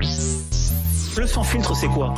Le sans filtre, c'est quoi?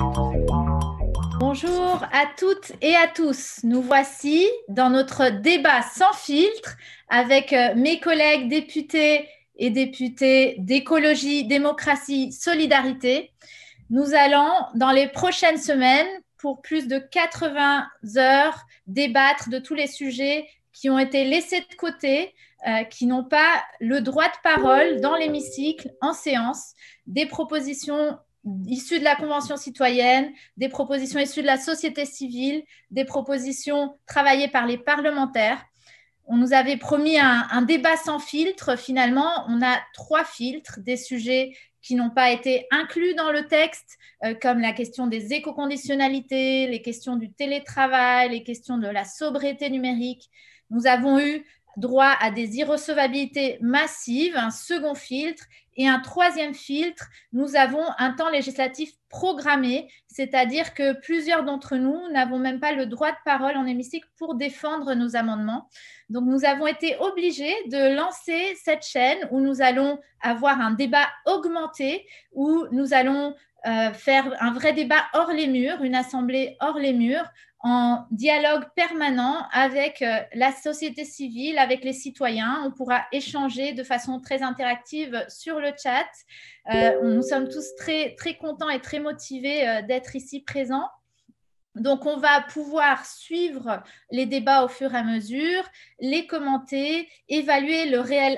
Bonjour à toutes et à tous. Nous voici dans notre débat sans filtre avec mes collègues députés et députées d'écologie, démocratie, solidarité. Nous allons, dans les prochaines semaines, pour plus de 80 heures, débattre de tous les sujets qui ont été laissés de côté, qui n'ont pas le droit de parole dans l'hémicycle, en séance, des propositions issues de la Convention citoyenne, des propositions issues de la société civile, des propositions travaillées par les parlementaires. On nous avait promis un débat sans filtre. Finalement, on a 3 filtres, des sujets qui n'ont pas été inclus dans le texte, comme la question des éco-conditionnalités, les questions du télétravail, les questions de la sobriété numérique. Nous avons eu droit à des irrecevabilités massives, un second filtre, et un troisième filtre, nous avons un temps législatif programmé, c'est-à-dire que plusieurs d'entre nous n'avons même pas le droit de parole en hémicycle pour défendre nos amendements. Donc, nous avons été obligés de lancer cette chaîne où nous allons avoir un débat augmenté, où nous allons faire un vrai débat hors les murs, une assemblée hors les murs, en dialogue permanent avec la société civile, avec les citoyens. On pourra échanger de façon très interactive sur le chat. Nous sommes tous très, très contents et très motivés d'être ici présents. Donc, on va pouvoir suivre les débats au fur et à mesure, les commenter, évaluer le réel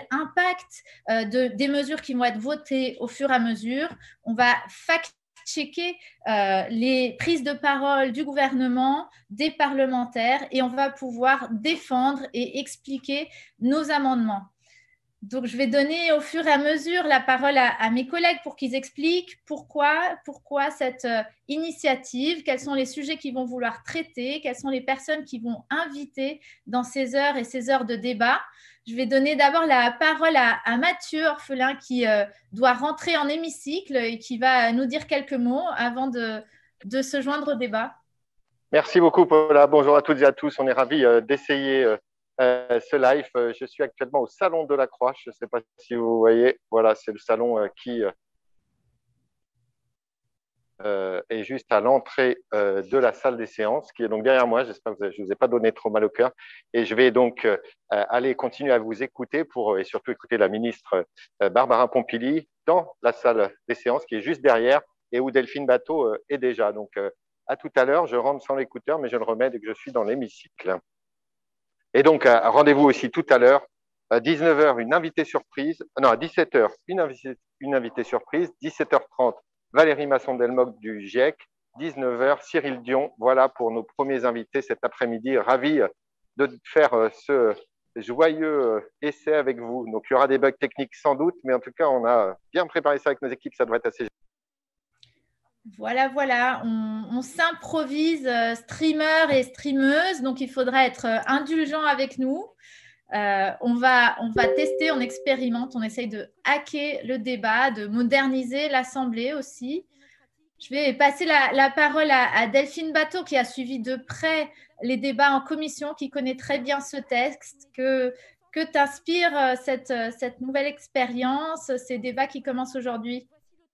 impact des mesures qui vont être votées au fur et à mesure. On va fact-checker les prises de parole du gouvernement, des parlementaires, et on va pouvoir défendre et expliquer nos amendements. Donc, je vais donner au fur et à mesure la parole à mes collègues pour qu'ils expliquent pourquoi cette initiative, quels sont les sujets qu'ils vont vouloir traiter, quelles sont les personnes qui vont inviter dans ces heures et ces heures de débat. Je vais donner d'abord la parole à Mathieu Orphelin qui doit rentrer en hémicycle et qui va nous dire quelques mots avant de se joindre au débat. Merci beaucoup, Paula. Bonjour à toutes et à tous. On est ravis d'essayer ce live. Je suis actuellement au Salon de la Croix. Je ne sais pas si vous voyez. Voilà, c'est le salon qui est juste à l'entrée de la salle des séances, qui est donc derrière moi. J'espère que je ne vous ai pas donné trop mal au cœur. Et je vais donc aller continuer à vous écouter et surtout écouter la ministre Barbara Pompili dans la salle des séances qui est juste derrière et où Delphine Batho est déjà. Donc, à tout à l'heure, je rentre sans l'écouteur, mais je le remets dès que je suis dans l'hémicycle. Et donc, rendez-vous aussi tout à l'heure, à 19h, une invitée surprise. Non, à 17h, une invitée surprise. 17h30, Valérie Masson-Delmotte du GIEC. 19h, Cyril Dion. Voilà pour nos premiers invités cet après-midi. Ravi de faire ce joyeux essai avec vous. Donc, il y aura des bugs techniques sans doute, mais en tout cas, on a bien préparé ça avec nos équipes. Ça devrait être assez. Voilà, on s'improvise streamer et streameuse, donc il faudra être indulgent avec nous. On va tester, on expérimente, on essaye de hacker le débat, de moderniser l'Assemblée aussi. Je vais passer la parole à Delphine Batho qui a suivi de près les débats en commission, qui connaît très bien ce texte. Que t'inspire cette nouvelle expérience, ces débats qui commencent aujourd'hui?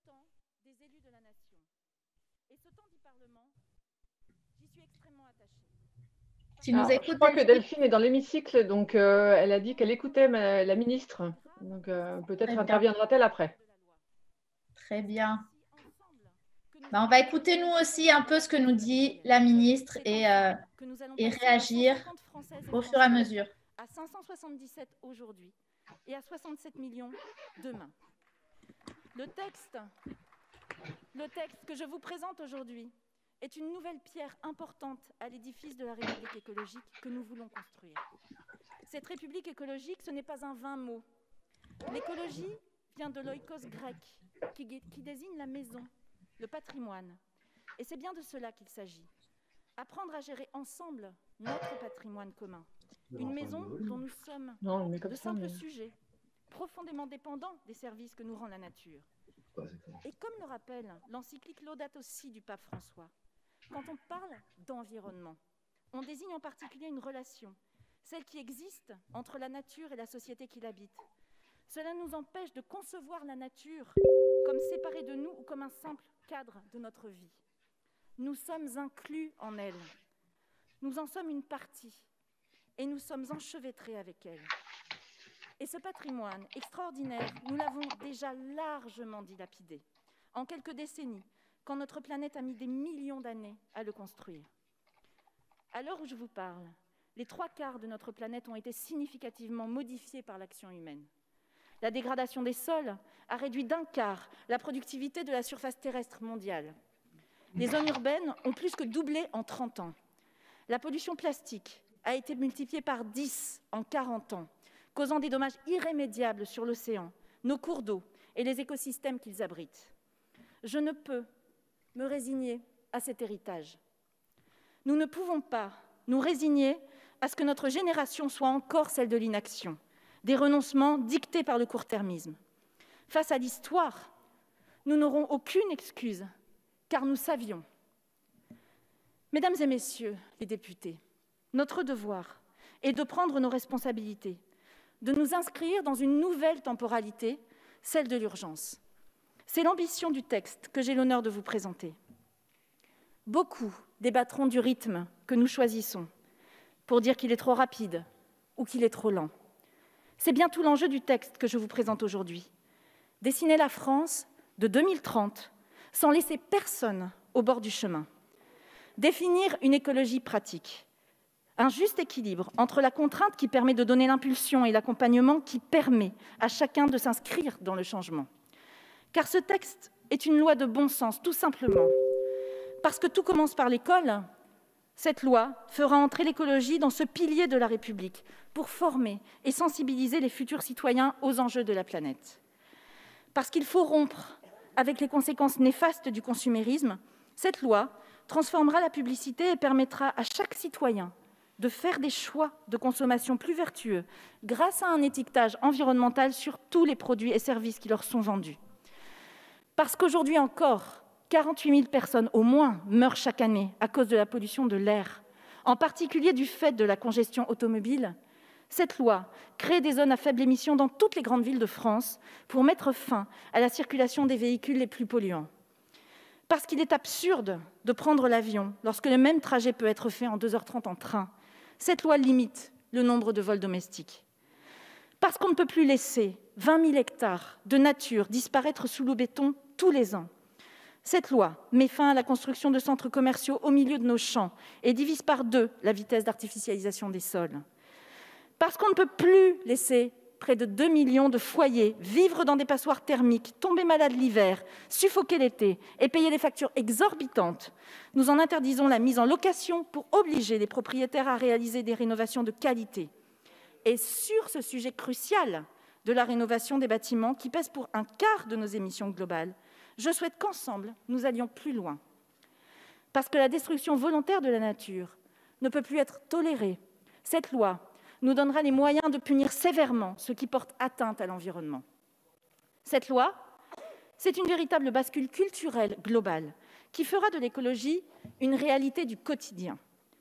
Je crois que Delphine est dans l'hémicycle, donc elle a dit qu'elle écoutait la ministre. Donc peut-être interviendra-t-elle après. Très bien. On va écouter nous aussi un peu ce que nous dit la ministre et réagir au fur et à mesure. À 577 aujourd'hui et à 67 millions demain. Le texte que je vous présente aujourd'hui est une nouvelle pierre importante à l'édifice de la République écologique que nous voulons construire. Cette République écologique, ce n'est pas un vain mot. L'écologie vient de l'oikos grec, qui désigne la maison, le patrimoine. Et c'est bien de cela qu'il s'agit. Apprendre à gérer ensemble notre patrimoine commun. Une maison dont nous sommes de simples sujets, profondément dépendants des services que nous rend la nature. Et comme le rappelle l'encyclique Laudato Si du pape François, quand on parle d'environnement, on désigne en particulier une relation, celle qui existe entre la nature et la société qui l'habite. Cela nous empêche de concevoir la nature comme séparée de nous ou comme un simple cadre de notre vie. Nous sommes inclus en elle. Nous en sommes une partie et nous sommes enchevêtrés avec elle. Et ce patrimoine extraordinaire, nous l'avons déjà largement dilapidé en quelques décennies, quand notre planète a mis des millions d'années à le construire. À l'heure où je vous parle, les 3/4 de notre planète ont été significativement modifiés par l'action humaine. La dégradation des sols a réduit d'1/4 la productivité de la surface terrestre mondiale. Les zones urbaines ont plus que doublé en 30 ans. La pollution plastique a été multipliée par 10 en 40 ans, causant des dommages irrémédiables sur l'océan, nos cours d'eau et les écosystèmes qu'ils abritent. Je ne peux me résigner à cet héritage. Nous ne pouvons pas nous résigner à ce que notre génération soit encore celle de l'inaction, des renoncements dictés par le court-termisme. Face à l'histoire, nous n'aurons aucune excuse, car nous savions. Mesdames et messieurs les députés, notre devoir est de prendre nos responsabilités, de nous inscrire dans une nouvelle temporalité, celle de l'urgence. C'est l'ambition du texte que j'ai l'honneur de vous présenter. Beaucoup débattront du rythme que nous choisissons pour dire qu'il est trop rapide ou qu'il est trop lent. C'est bien tout l'enjeu du texte que je vous présente aujourd'hui. Dessiner la France de 2030 sans laisser personne au bord du chemin. Définir une écologie pratique. Un juste équilibre entre la contrainte qui permet de donner l'impulsion et l'accompagnement qui permet à chacun de s'inscrire dans le changement. Car ce texte est une loi de bon sens, tout simplement. Parce que tout commence par l'école, cette loi fera entrer l'écologie dans ce pilier de la République pour former et sensibiliser les futurs citoyens aux enjeux de la planète. Parce qu'il faut rompre avec les conséquences néfastes du consumérisme, cette loi transformera la publicité et permettra à chaque citoyen de faire des choix de consommation plus vertueux grâce à un étiquetage environnemental sur tous les produits et services qui leur sont vendus. Parce qu'aujourd'hui encore, 48 000 personnes au moins meurent chaque année à cause de la pollution de l'air, en particulier du fait de la congestion automobile, cette loi crée des zones à faible émission dans toutes les grandes villes de France pour mettre fin à la circulation des véhicules les plus polluants. Parce qu'il est absurde de prendre l'avion lorsque le même trajet peut être fait en 2h30 en train, cette loi limite le nombre de vols domestiques. Parce qu'on ne peut plus laisser 20 000 hectares de nature disparaître sous le béton tous les ans. Cette loi met fin à la construction de centres commerciaux au milieu de nos champs et divise par 2 la vitesse d'artificialisation des sols. Parce qu'on ne peut plus laisser près de 2 millions de foyers vivre dans des passoires thermiques, tomber malades l'hiver, suffoquer l'été et payer des factures exorbitantes, nous en interdisons la mise en location pour obliger les propriétaires à réaliser des rénovations de qualité. Et sur ce sujet crucial de la rénovation des bâtiments, qui pèse pour 1/4 de nos émissions globales, je souhaite qu'ensemble, nous allions plus loin. Parce que la destruction volontaire de la nature ne peut plus être tolérée, cette loi nous donnera les moyens de punir sévèrement ceux qui portent atteinte à l'environnement. Cette loi, c'est une véritable bascule culturelle globale qui fera de l'écologie une réalité du quotidien.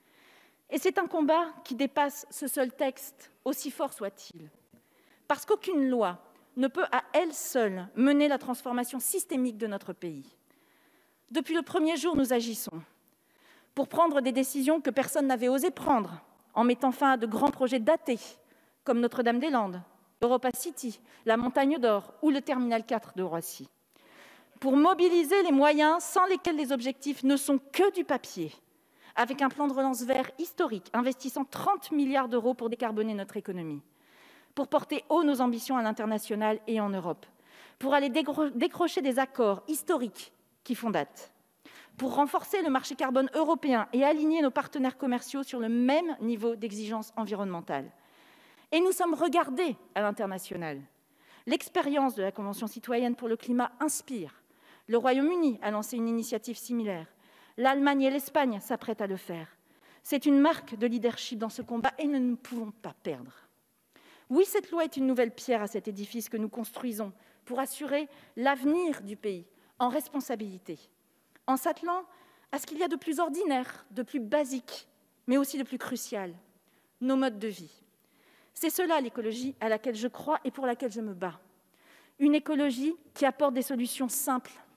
Et c'est un combat qui dépasse ce seul texte, aussi fort soit-il. Parce qu'aucune loi ne peut à elle seule mener la transformation systémique de notre pays. Depuis le premier jour, nous agissons pour prendre des décisions que personne n'avait osé prendre, en mettant fin à de grands projets datés, comme Notre-Dame-des-Landes, Europa City, la Montagne d'Or ou le Terminal 4 de Roissy. Pour mobiliser les moyens sans lesquels les objectifs ne sont que du papier, avec un plan de relance vert historique, investissant 30 milliards d'euros pour décarboner notre économie, pour porter haut nos ambitions à l'international et en Europe, pour aller décrocher des accords historiques qui font date, pour renforcer le marché carbone européen et aligner nos partenaires commerciaux sur le même niveau d'exigence environnementale. Et nous sommes regardés à l'international. L'expérience de la Convention citoyenne pour le climat inspire. Le Royaume-Uni a lancé une initiative similaire. L'Allemagne et l'Espagne s'apprêtent à le faire. C'est une marque de leadership dans ce combat et nous ne pouvons pas perdre. Oui, cette loi est une nouvelle pierre à cet édifice que nous construisons pour assurer l'avenir du pays en responsabilité, en s'attelant à ce qu'il y a de plus ordinaire, de plus basique, mais aussi de plus crucial, nos modes de vie. C'est cela l'écologie à laquelle je crois et pour laquelle je me bats. Une écologie qui apporte des solutions simples,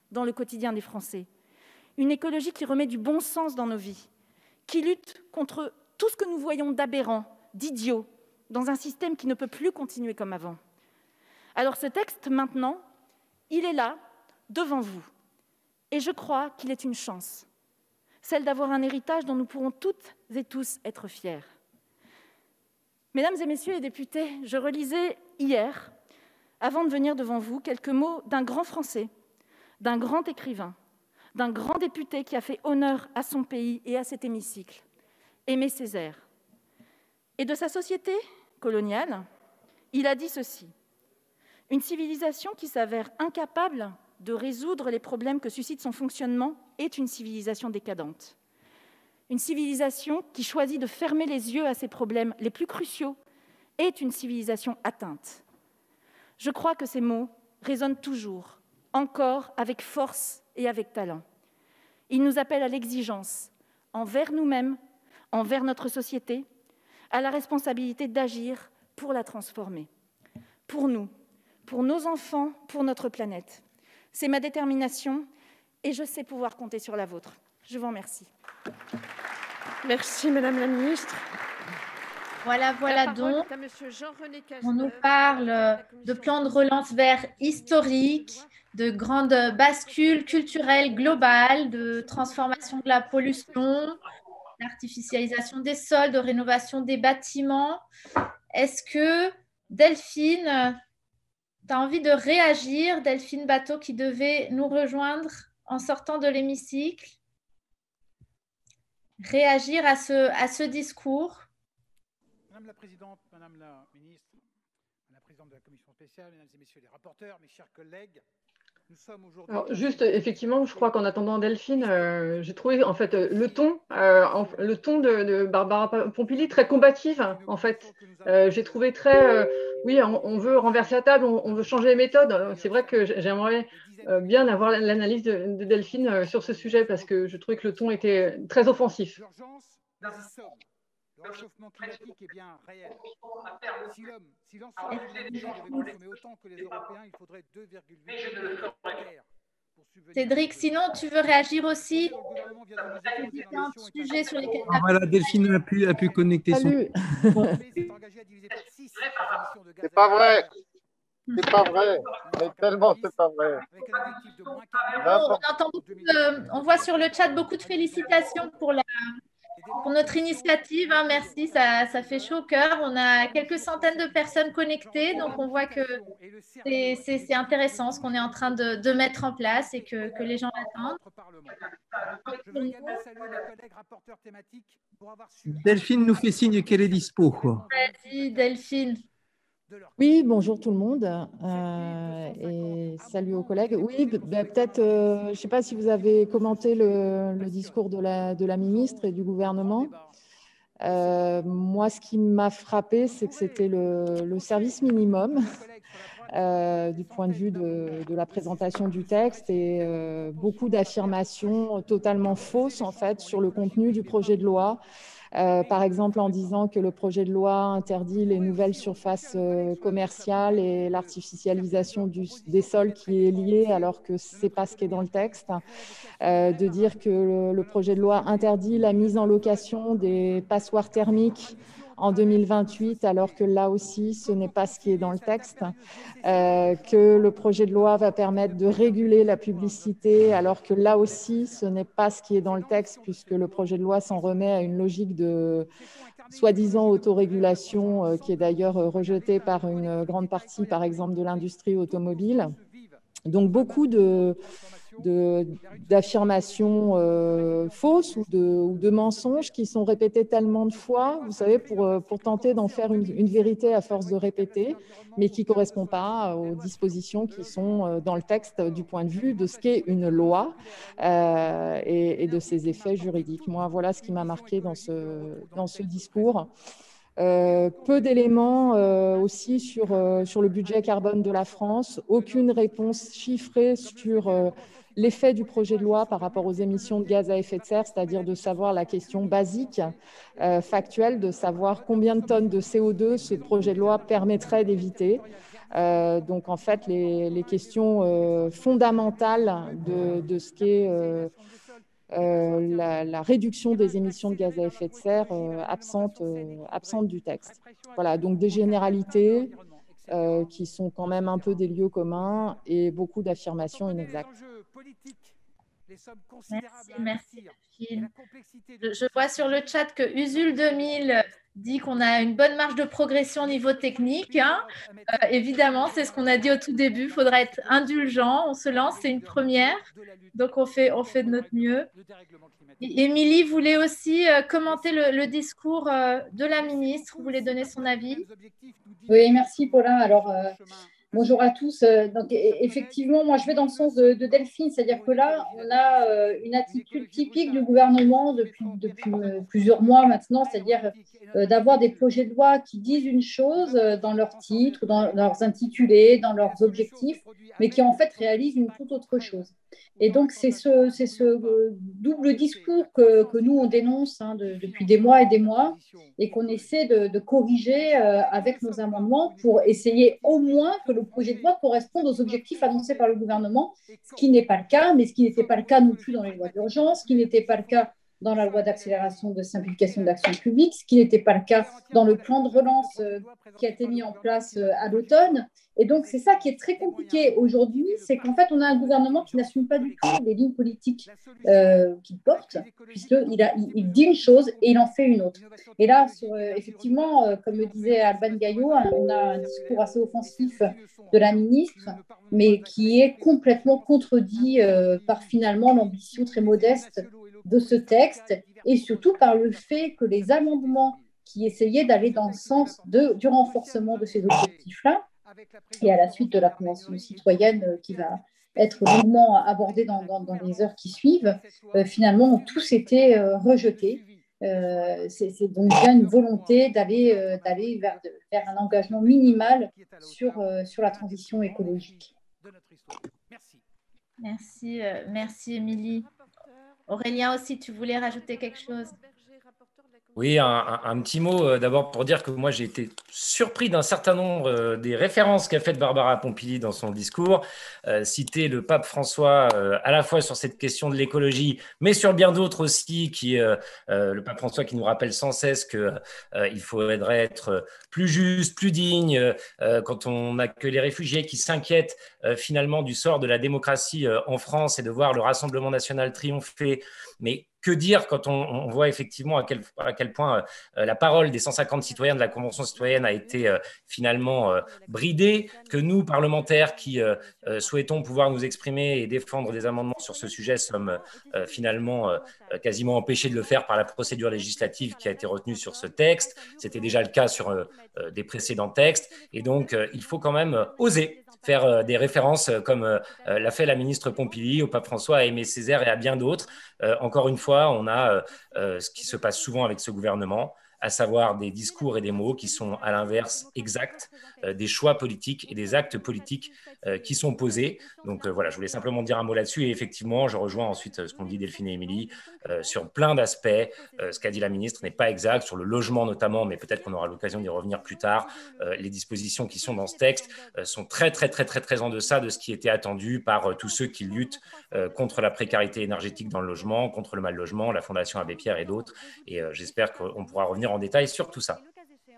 dans le quotidien des Français. Une écologie qui remet du bon sens dans nos vies, qui lutte contre tout ce que nous voyons d'aberrant, d'idiot, dans un système qui ne peut plus continuer comme avant. Alors ce texte, maintenant, il est là, devant vous. Et je crois qu'il est une chance, celle d'avoir un héritage dont nous pourrons toutes et tous être fiers. Mesdames et messieurs les députés, je relisais hier, avant de venir devant vous, quelques mots d'un grand Français, d'un grand écrivain, d'un grand député qui a fait honneur à son pays et à cet hémicycle, Aimé Césaire. Et de sa société coloniale, il a dit ceci: « Une civilisation qui s'avère incapable de résoudre les problèmes que suscite son fonctionnement est une civilisation décadente. Une civilisation qui choisit de fermer les yeux à ses problèmes les plus cruciaux est une civilisation atteinte. » Je crois que ces mots résonnent toujours, encore avec force et avec talent. Ils nous appellent à l'exigence, envers nous-mêmes, envers notre société, à la responsabilité d'agir pour la transformer. Pour nous, pour nos enfants, pour notre planète. C'est ma détermination et je sais pouvoir compter sur la vôtre. Je vous remercie. Merci, Madame la Ministre. Voilà donc, on nous parle de plan de relance vert historique, de grande bascule culturelle globale, de transformation de la pollution, d'artificialisation des sols, de rénovation des bâtiments. Est-ce que Delphine, tu as envie de réagir, Delphine Batho, qui devait nous rejoindre en sortant de l'hémicycle? Réagir à ce discours? Madame la Présidente, Madame la Ministre, Madame la Présidente de la Commission spéciale, Mesdames et Messieurs les rapporteurs, mes chers collègues, nous sommes aujourd'hui... Alors, juste, effectivement, je crois qu'en attendant Delphine, j'ai trouvé en fait le ton de Barbara Pompili très combative. En fait, j'ai trouvé très, oui, on veut renverser la table, on veut changer les méthodes. C'est vrai que j'aimerais bien avoir l'analyse de Delphine sur ce sujet parce que je trouvais que le ton était très offensif. L'urgence, nous y sommes. Le réchauffement climatique est bien réel. Si l'ensemble de l'humanité devait consommer autant que les Européens, il faudrait 2,8 millions de terres. Cédric, sinon tu veux réagir aussi différents sujets sur lesquels... Voilà, Delphine a pu connecter son... C'est pas vrai. C'est pas vrai. Mais tellement c'est pas vrai. On entend on voit sur le chat beaucoup de félicitations pour notre initiative. Hein, merci, ça fait chaud au cœur. On a quelques centaines de personnes connectées, donc on voit que c'est intéressant ce qu'on est en train de mettre en place et que les gens attendent. Delphine nous fait signe qu'elle est dispo. Vas-y, Delphine. Oui, bonjour tout le monde et salut aux collègues. Oui, peut-être, je ne sais pas si vous avez commenté le discours de la ministre et du gouvernement. Moi, ce qui m'a frappé, c'est que c'était le service minimum du point de vue de la présentation du texte et beaucoup d'affirmations totalement fausses en fait sur le contenu du projet de loi. Par exemple, en disant que le projet de loi interdit les nouvelles surfaces commerciales et l'artificialisation des sols qui est liée, alors que ce n'est pas ce qui est dans le texte. De dire que le projet de loi interdit la mise en location des passoires thermiques en 2028, alors que là aussi, ce n'est pas ce qui est dans le texte, que le projet de loi va permettre de réguler la publicité, alors que là aussi, ce n'est pas ce qui est dans le texte, puisque le projet de loi s'en remet à une logique de soi-disant autorégulation, qui est d'ailleurs rejetée par une grande partie, par exemple, de l'industrie automobile. Donc, beaucoup d'affirmations fausses ou de mensonges qui sont répétés tellement de fois, vous savez, pour tenter d'en faire une vérité à force de répéter, mais qui ne correspond pas aux dispositions qui sont dans le texte du point de vue de ce qu'est une loi et de ses effets juridiques. Moi, voilà ce qui m'a marqué dans ce discours. Peu d'éléments aussi sur le budget carbone de la France, aucune réponse chiffrée sur l'effet du projet de loi par rapport aux émissions de gaz à effet de serre, c'est-à-dire de savoir la question basique, factuelle, de savoir combien de tonnes de CO2 ce projet de loi permettrait d'éviter. Donc, en fait, les questions fondamentales de ce qu'est la réduction des émissions de gaz à effet de serre absente du texte. Voilà, donc des généralités qui sont quand même un peu des lieux communs et beaucoup d'affirmations inexactes. Merci. Je vois sur le chat que Usul 2000 dit qu'on a une bonne marge de progression au niveau technique. Évidemment, c'est ce qu'on a dit au tout début. Il faudra être indulgent. On se lance, c'est une première. Donc, on fait de notre mieux. Émilie voulait aussi commenter le discours de la ministre. Vous voulez donner son avis? Oui, merci Paulin. Alors, bonjour à tous. Donc, effectivement, moi, je vais dans le sens de Delphine, c'est-à-dire que là, on a une attitude typique du gouvernement depuis plusieurs mois maintenant, c'est-à-dire d'avoir des projets de loi qui disent une chose dans leur titre, dans leurs intitulés, dans leurs objectifs, mais qui en fait réalisent une toute autre chose. Et donc, c'est ce double discours que nous, on dénonce depuis des mois et qu'on essaie de corriger avec nos amendements pour essayer au moins que le projet de loi corresponde aux objectifs annoncés par le gouvernement, ce qui n'est pas le cas, mais ce qui n'était pas le cas non plus dans les lois d'urgence, ce qui n'était pas le cas dans la loi d'accélération de simplification de l'action publique, ce qui n'était pas le cas dans le plan de relance qui a été mis en place à l'automne. Et donc, c'est ça qui est très compliqué aujourd'hui, c'est qu'en fait, on a un gouvernement qui n'assume pas du tout les lignes politiques qu'il porte, puisqu'il dit une chose et il en fait une autre. Et là, effectivement, comme le disait Alban Gaillot, on a un discours assez offensif de la ministre, mais qui est complètement contredit par finalement l'ambition très modeste de ce texte et surtout par le fait que les amendements qui essayaient d'aller dans le sens du renforcement de ces objectifs-là, et à la suite de la Convention citoyenne qui va être longuement abordée dans les heures qui suivent, finalement ont tous été rejetés. C'est donc bien une volonté d'aller vers un engagement minimal sur la transition écologique. Merci Émilie. Aurélien aussi, tu voulais rajouter quelque chose? Oui, un petit mot d'abord pour dire que moi j'ai été surpris d'un certain nombre des références qu'a faites Barbara Pompili dans son discours, citer le pape François à la fois sur cette question de l'écologie, mais sur bien d'autres aussi, le pape François qui nous rappelle sans cesse qu'il faudrait être plus juste, plus digne, quand on accueille les réfugiés qui s'inquiètent finalement du sort de la démocratie en France et de voir le Rassemblement national triompher. Mais que dire quand on voit effectivement à quel point la parole des 150 citoyens de la Convention citoyenne a été finalement bridée, que nous, parlementaires qui souhaitons pouvoir nous exprimer et défendre des amendements sur ce sujet, sommes finalement quasiment empêchés de le faire par la procédure législative qui a été retenue sur ce texte. C'était déjà le cas sur des précédents textes. Et donc, il faut quand même oser faire des références comme l'a fait la ministre Pompili, au pape François, à Aimé Césaire et à bien d'autres. Encore une fois, on a ce qui se passe souvent avec ce gouvernement, à savoir des discours et des mots qui sont à l'inverse exacts des choix politiques et des actes politiques qui sont posés. Donc voilà, je voulais simplement dire un mot là-dessus. Et effectivement, je rejoins ensuite ce qu'ont dit Delphine et Émilie sur plein d'aspects. Ce qu'a dit la ministre n'est pas exact, sur le logement notamment, mais peut-être qu'on aura l'occasion d'y revenir plus tard. Les dispositions qui sont dans ce texte sont très en deçà de ce qui était attendu par tous ceux qui luttent contre la précarité énergétique dans le logement, contre le mal logement, la Fondation Abbé Pierre et d'autres. Et j'espère qu'on pourra revenir en détail sur tout ça.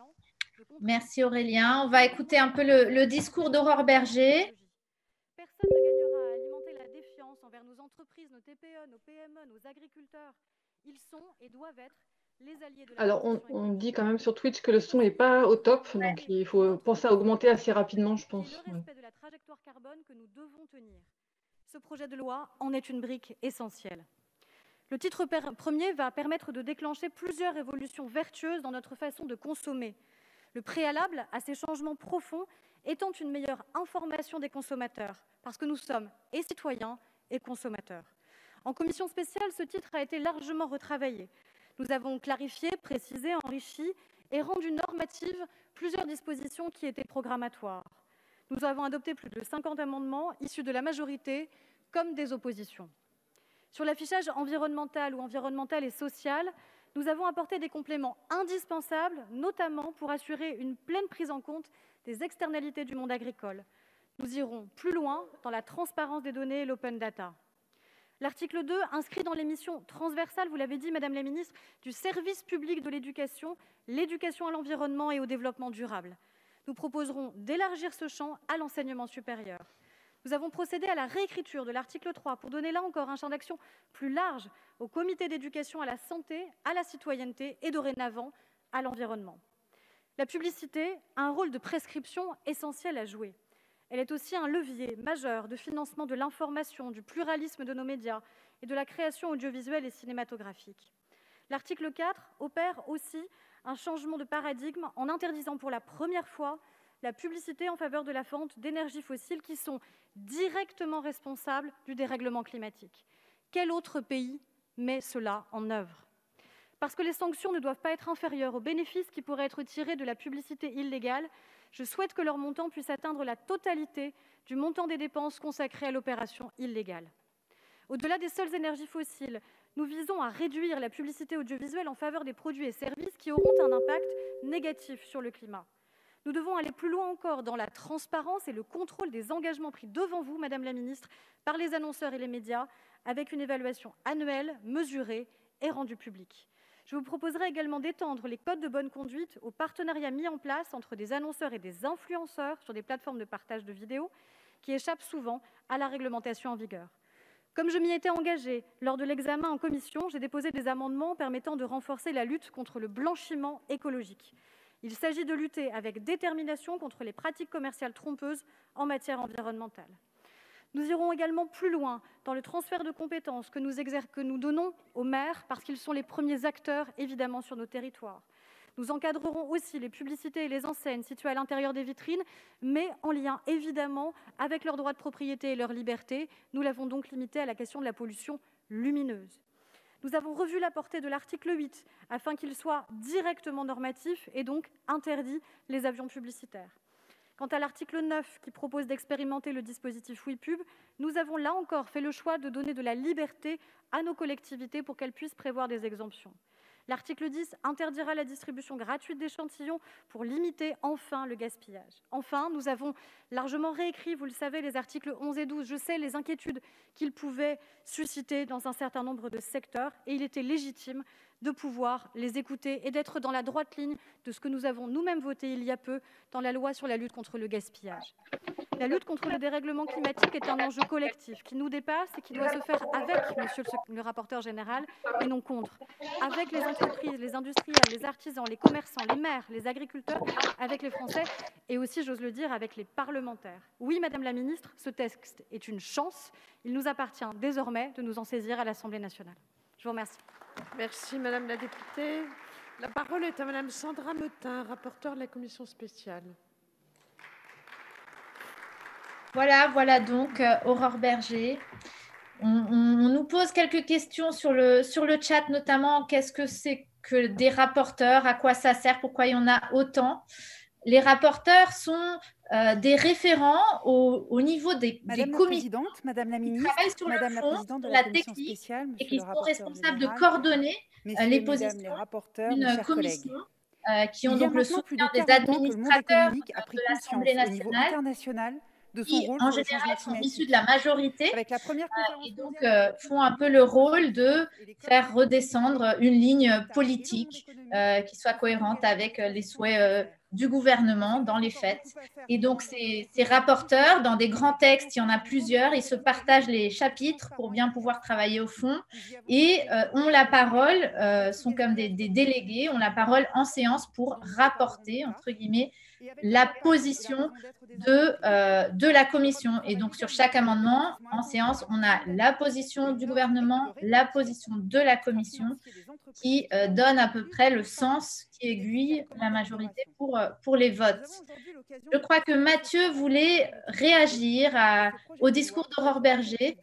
Merci Aurélien. On va écouter un peu le discours d'Aurore Berger. Personne ne gagnera à alimenter la défiance envers nos entreprises, nos TPE, nos PME, nos agriculteurs. Ils sont et doivent être les alliés de la... Alors, on dit quand même sur Twitch que le son n'est pas au top, donc il faut penser à augmenter assez rapidement, je pense. Le respect de la trajectoire carbone que nous devons tenir. Ce projet de loi en est une brique essentielle. Le titre premier va permettre de déclencher plusieurs évolutions vertueuses dans notre façon de consommer. Le préalable à ces changements profonds étant une meilleure information des consommateurs, parce que nous sommes et citoyens et consommateurs. En commission spéciale, ce titre a été largement retravaillé. Nous avons clarifié, précisé, enrichi et rendu normatives plusieurs dispositions qui étaient programmatoires. Nous avons adopté plus de 50 amendements issus de la majorité comme des oppositions. Sur l'affichage environnemental ou environnemental et social, Nous avons apporté des compléments indispensables, notamment pour assurer une pleine prise en compte des externalités du monde agricole. Nous irons plus loin dans la transparence des données et l'open data. L'article 2 inscrit dans les missions transversales, vous l'avez dit, Madame la Ministre, du service public de l'éducation à l'environnement et au développement durable. Nous proposerons d'élargir ce champ à l'enseignement supérieur. Nous avons procédé à la réécriture de l'article 3 pour donner là encore un champ d'action plus large au comité d'éducation à la santé, à la citoyenneté et dorénavant à l'environnement. La publicité a un rôle de prescription essentiel à jouer. Elle est aussi un levier majeur de financement de l'information, du pluralisme de nos médias et de la création audiovisuelle et cinématographique. L'article 4 opère aussi un changement de paradigme en interdisant pour la première fois la publicité en faveur de la vente d'énergies fossiles qui sont directement responsables du dérèglement climatique. Quel autre pays met cela en œuvre? Parce que les sanctions ne doivent pas être inférieures aux bénéfices qui pourraient être tirés de la publicité illégale, je souhaite que leur montant puisse atteindre la totalité du montant des dépenses consacrées à l'opération illégale. Au-delà des seules énergies fossiles, nous visons à réduire la publicité audiovisuelle en faveur des produits et services qui auront un impact négatif sur le climat. Nous devons aller plus loin encore dans la transparence et le contrôle des engagements pris devant vous, Madame la Ministre, par les annonceurs et les médias, avec une évaluation annuelle, mesurée et rendue publique. Je vous proposerai également d'étendre les codes de bonne conduite aux partenariats mis en place entre des annonceurs et des influenceurs sur des plateformes de partage de vidéos qui échappent souvent à la réglementation en vigueur. Comme je m'y étais engagée lors de l'examen en commission, j'ai déposé des amendements permettant de renforcer la lutte contre le blanchiment écologique. Il s'agit de lutter avec détermination contre les pratiques commerciales trompeuses en matière environnementale. Nous irons également plus loin dans le transfert de compétences que nous donnons aux maires parce qu'ils sont les premiers acteurs, évidemment, sur nos territoires. Nous encadrerons aussi les publicités et les enseignes situées à l'intérieur des vitrines, mais en lien, évidemment, avec leurs droits de propriété et leur liberté. Nous l'avons donc limité à la question de la pollution lumineuse. Nous avons revu la portée de l'article 8 afin qu'il soit directement normatif et donc interdit les avions publicitaires. Quant à l'article 9 qui propose d'expérimenter le dispositif WePub, nous avons là encore fait le choix de donner de la liberté à nos collectivités pour qu'elles puissent prévoir des exemptions. L'article 10 interdira la distribution gratuite d'échantillons pour limiter enfin le gaspillage. Enfin, nous avons largement réécrit, vous le savez, les articles 11 et 12. Je sais les inquiétudes qu'ils pouvaient susciter dans un certain nombre de secteurs et il était légitime de pouvoir les écouter et d'être dans la droite ligne de ce que nous avons nous-mêmes voté il y a peu dans la loi sur la lutte contre le gaspillage. La lutte contre le dérèglement climatique est un enjeu collectif qui nous dépasse et qui doit se faire avec, monsieur le rapporteur général, et non contre. Avec les entreprises, les industriels, les artisans, les commerçants, les maires, les agriculteurs, avec les Français et aussi, j'ose le dire, avec les parlementaires. Oui, Madame la Ministre, ce texte est une chance. Il nous appartient désormais de nous en saisir à l'Assemblée nationale. Je vous remercie. Merci Madame la députée. La parole est à Madame Sandra Meutin, rapporteure de la commission spéciale. Voilà donc Aurore Berger. On nous pose quelques questions sur le chat, notamment qu'est-ce que c'est que des rapporteurs, à quoi ça sert, pourquoi il y en a autant. Les rapporteurs sont des référents au niveau des commissions Madame la qui ministre, travaillent sur Madame le la fond, présidente de sur la la commission technique spéciale, et monsieur qui le sont rapporteur responsables de général, coordonner messieurs les et mesdames positions les rapporteurs, mes d'une chers commission collègues. qui ont Il y a donc le maintenant plus de soutien des 40 ans que le monde administrateurs économique a pris de conscience l'Assemblée au niveau nationale international de son qui, rôle en sur le général, changement sont climatique. issus de la majorité Avec la première conférence et donc mondiale font un peu le rôle de faire redescendre une ligne politique qui soit cohérente avec les souhaits du gouvernement dans les faits. Et donc, ces rapporteurs, dans des grands textes, il y en a plusieurs, ils se partagent les chapitres pour bien pouvoir travailler au fond et ont la parole, sont comme des délégués, ont la parole en séance pour rapporter, entre guillemets, la position de la commission. Et donc, sur chaque amendement, en séance, on a la position du gouvernement, la position de la commission qui donne à peu près le sens qui aiguille la majorité pour les votes. Je crois que Mathieu voulait réagir au discours d'Aurore Berger.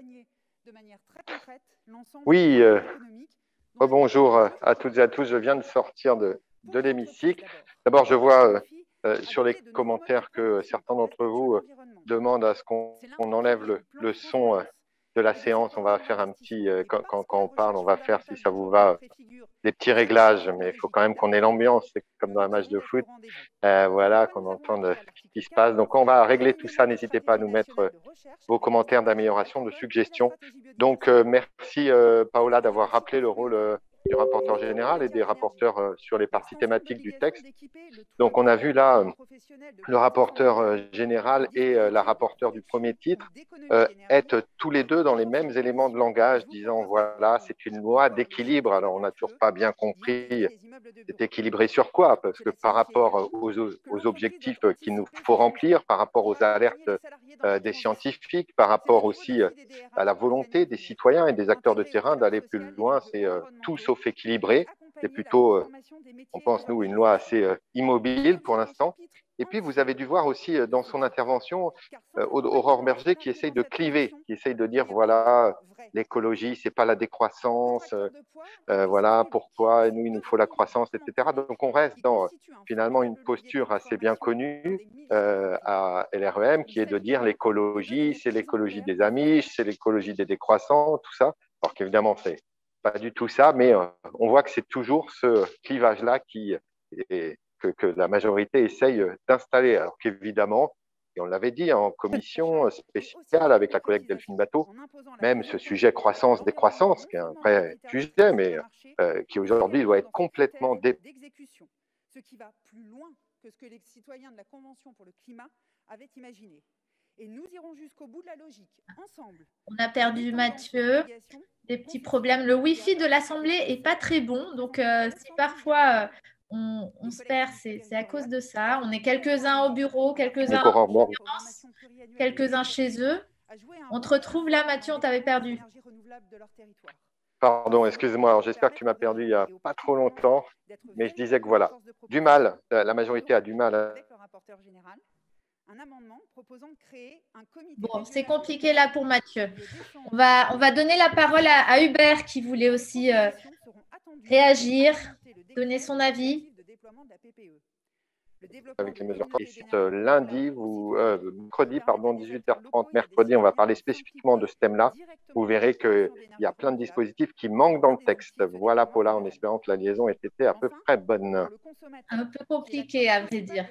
Oui, bonjour à toutes et à tous. Je viens de sortir de l'hémicycle. D'abord, je vois sur les commentaires que certains d'entre vous demandent à ce qu'on enlève le son de la séance, on va faire un petit, quand on parle, on va faire, si ça vous va, des petits réglages, mais il faut quand même qu'on ait l'ambiance, c'est comme dans un match de foot, voilà, qu'on entende ce qui se passe. Donc, on va régler tout ça. N'hésitez pas à nous mettre vos commentaires d'amélioration, de suggestions. Donc, merci Paola d'avoir rappelé le rôle du rapporteur général et des rapporteurs sur les parties thématiques du texte. Donc, on a vu là le rapporteur général et la rapporteure du premier titre être tous les deux dans les mêmes éléments de langage, disant voilà, c'est une loi d'équilibre. Alors, on n'a toujours pas bien compris c'est équilibré sur quoi, parce que par rapport aux objectifs qu'il nous faut remplir, par rapport aux alertes des scientifiques, par rapport aussi à la volonté des citoyens et des acteurs de terrain d'aller plus loin, c'est tout sauf équilibré. C'est plutôt, on pense, nous, une loi assez immobile pour l'instant. Et puis, vous avez dû voir aussi dans son intervention Aurore Berger qui essaye de cliver, qui essaye de dire, voilà, l'écologie, c'est pas la décroissance, voilà, pourquoi nous, il nous faut la croissance, etc. Donc, on reste dans, finalement, une posture assez bien connue à LREM, qui est de dire l'écologie, c'est l'écologie des Amish, c'est l'écologie des décroissants, tout ça. Alors qu'évidemment, c'est pas du tout ça, mais on voit que c'est toujours ce clivage-là que la majorité essaye d'installer. Alors qu'évidemment, et on l'avait dit en commission spéciale avec la collègue Delphine Batho, même ce sujet croissance-décroissance, qui est un vrai sujet, mais qui aujourd'hui doit être complètement d'exécution, ce qui va plus loin que ce que les citoyens de la Convention pour le climat avaient imaginé. Et nous irons jusqu'au bout de la logique, ensemble. On a perdu Mathieu, des petits problèmes. Le Wi-Fi de l'Assemblée n'est pas très bon, donc si parfois on se perd, c'est à cause de ça. On est quelques-uns au bureau, quelques-uns en conférence, quelques-uns chez eux. On te retrouve là, Mathieu, on t'avait perdu. Pardon, excuse-moi, j'espère que tu m'as perdu il n'y a pas trop longtemps, mais je disais que voilà, du mal, la majorité a du mal à... Un amendement proposant de créer un comité. Bon, c'est compliqué là pour Mathieu. On va donner la parole à Hubert qui voulait aussi réagir, donner son avis. Avec les mesures lundi, mercredi, pardon, 18h30, mercredi, on va parler spécifiquement de ce thème-là. Vous verrez qu'il y a plein de dispositifs qui manquent dans le texte. Voilà, Paula, en espérant que la liaison ait été à peu près bonne. Un peu compliqué, à vrai dire.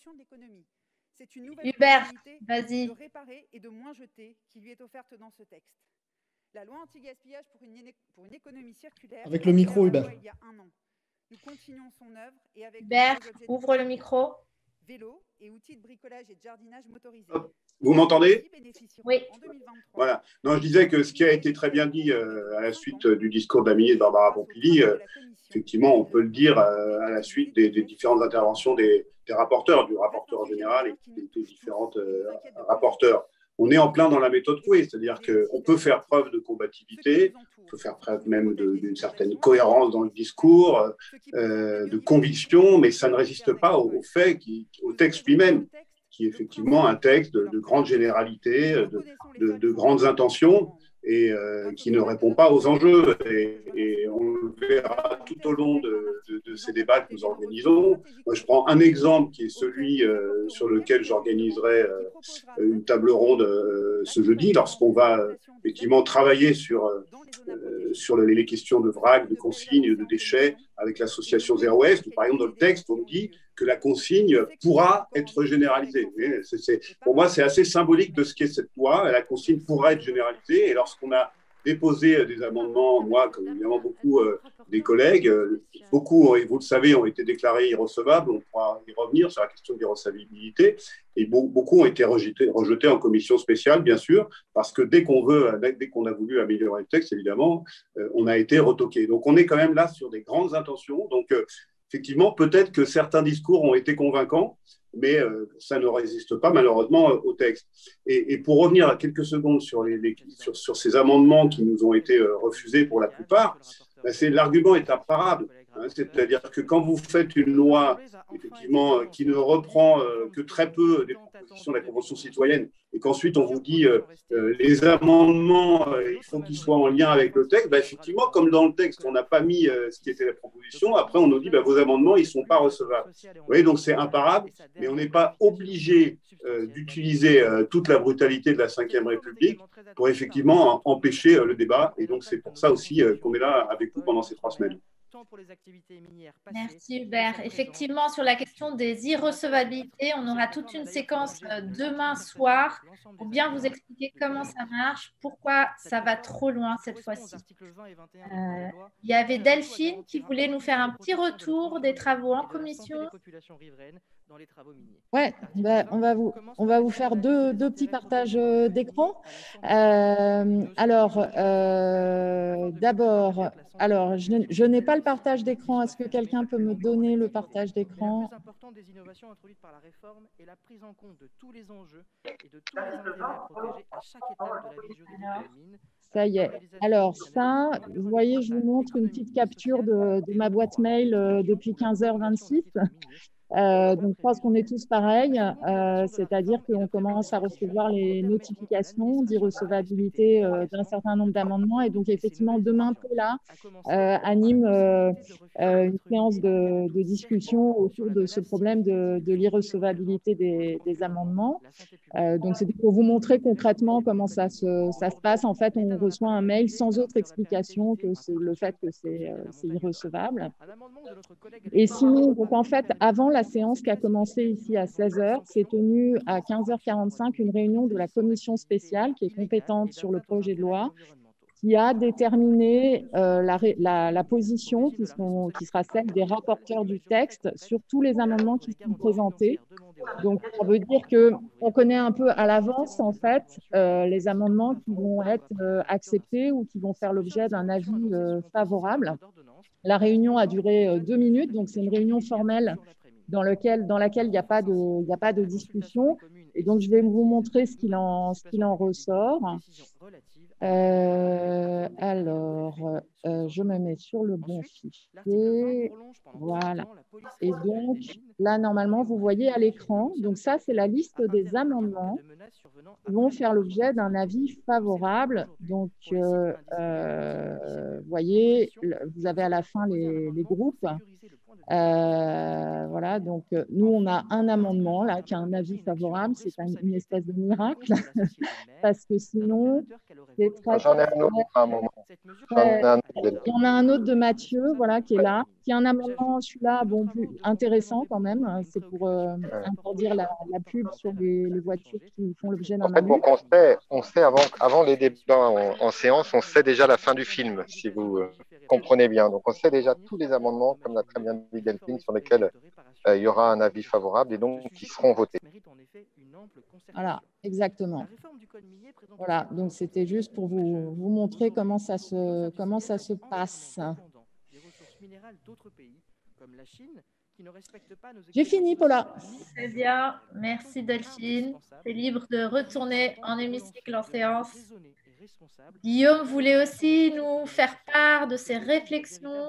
Hubert, vas-y. De réparer et de moins jeter qui lui est offerte dans ce texte. La loi anti-gaspillage pour une économie circulaire. Avec le micro, Hubert. Il y a un an. Nous continuons son œuvre et avec Hubert, ouvre le micro. Vélo et outils de bricolage et de jardinage motorisés. Vous m'entendez? Oui. Voilà. Non, je disais que ce qui a été très bien dit à la suite du discours d'Amélie et de Barbara Pompili, effectivement, on peut le dire à la suite des différentes interventions des rapporteurs, du rapporteur général et des différents rapporteurs. On est en plein dans la méthode Coué, c'est-à-dire qu'on peut faire preuve de combativité, on peut faire preuve même d'une certaine cohérence dans le discours, de conviction, mais ça ne résiste pas au fait, au texte lui-même, qui est effectivement un texte de grande généralité, de grandes intentions, et qui ne répond pas aux enjeux. Et on le verra tout au long de ces débats que nous organisons. Moi, je prends un exemple qui est celui sur lequel j'organiserai une table ronde ce jeudi, lorsqu'on va effectivement travailler sur les questions de vrac, de consignes, de déchets, avec l'association Zero Waste. Par exemple, dans le texte, on dit que la consigne pourra être généralisée. Pour moi, c'est assez symbolique de ce qu'est cette loi. La consigne pourra être généralisée. Et lorsqu'on a déposé des amendements, moi, comme évidemment beaucoup des collègues, beaucoup, et vous le savez, ont été déclarés irrecevables. On pourra y revenir sur la question de l'irrecevabilité. Et beaucoup ont été rejetés en commission spéciale, bien sûr, parce que dès qu'on a voulu améliorer le texte, évidemment, on a été retoqué. Donc, on est quand même là sur des grandes intentions. Donc, effectivement, peut-être que certains discours ont été convaincants, mais ça ne résiste pas malheureusement au texte. Et pour revenir à quelques secondes sur ces amendements qui nous ont été refusés pour la plupart, l'argument est imparable. C'est-à-dire que quand vous faites une loi, effectivement, qui ne reprend que très peu des propositions de la Convention citoyenne, et qu'ensuite on vous dit les amendements, il faut qu'ils soient en lien avec le texte, effectivement, comme dans le texte, on n'a pas mis ce qui était la proposition, après on nous dit vos amendements, ils ne sont pas recevables. Vous voyez, donc c'est imparable, mais on n'est pas obligé d'utiliser toute la brutalité de la Ve République pour effectivement empêcher le débat. Et donc c'est pour ça aussi qu'on est là avec vous pendant ces 3 semaines. Merci Hubert. Effectivement, sur la question des irrecevabilités, on aura toute une séquence demain soir pour bien vous expliquer comment ça marche, pourquoi ça va trop loin cette fois-ci. Il y avait Delphine qui voulait nous faire un petit retour des travaux en commission. Ouais, on va vous faire deux petits partages d'écran. D'abord, je n'ai pas le partage d'écran. Est-ce que quelqu'un peut me donner le partage d'écran? Le plus important des innovations introduites par la réforme est la prise en compte de tous les enjeux et de tous les intérêts à protéger à chaque étape de la vie juridique de la mine. Ça y est. Alors ça, vous voyez, je vous montre une petite capture de ma boîte mail depuis 15h26. Donc, je pense qu'on est tous pareils, c'est-à-dire qu'on commence à recevoir les notifications d'irrecevabilité d'un certain nombre d'amendements. Et donc, effectivement, demain, Paula anime une séance de discussion autour de ce problème de l'irrecevabilité des amendements. Donc, c'est pour vous montrer concrètement comment ça se passe. En fait, on reçoit un mail sans autre explication que le fait que c'est irrecevable. Et sinon, donc, en fait, avant la séance qui a commencé ici à 16h, s'est tenue à 15h45 une réunion de la commission spéciale qui est compétente sur le projet de loi, qui a déterminé la position qui sera celle des rapporteurs du texte sur tous les amendements qui sont présentés. Donc, ça veut dire qu'on connaît un peu à l'avance, en fait, les amendements qui vont être acceptés ou qui vont faire l'objet d'un avis favorable. La réunion a duré 2 minutes, donc c'est une réunion formelle dans laquelle il n'y a pas de discussion. Et donc, je vais vous montrer ce qu'il en ressort. Je me mets sur le bon fichier. Voilà. Et donc, là, normalement, vous voyez à l'écran. Donc, ça, c'est la liste des amendements qui vont faire l'objet d'un avis favorable. Donc, vous voyez, vous avez à la fin les groupes. Voilà, donc nous, on a un amendement là qui a un avis favorable. C'est une espèce de miracle parce que sinon, c'est très… J'en ai un autre à un moment. Il y en a un autre de Mathieu, voilà, qui est là, qui a un amendement, celui-là, bon, plus intéressant quand même. C'est pour interdire la pub sur les voitures qui font l'objet d'un malus. On sait avant les débats en séance, on sait déjà la fin du film, si vous comprenez bien. Donc, on sait déjà tous les amendements, comme l'a très bien dit Delphine, sur lesquels il y aura un avis favorable et donc qui seront votés. Voilà, exactement. Voilà, donc c'était juste pour vous montrer comment ça se passe. J'ai fini, Paula. Très bien, merci Delphine. C'est libre de retourner en hémicycle en séance. Guillaume voulait aussi nous faire part de ses réflexions.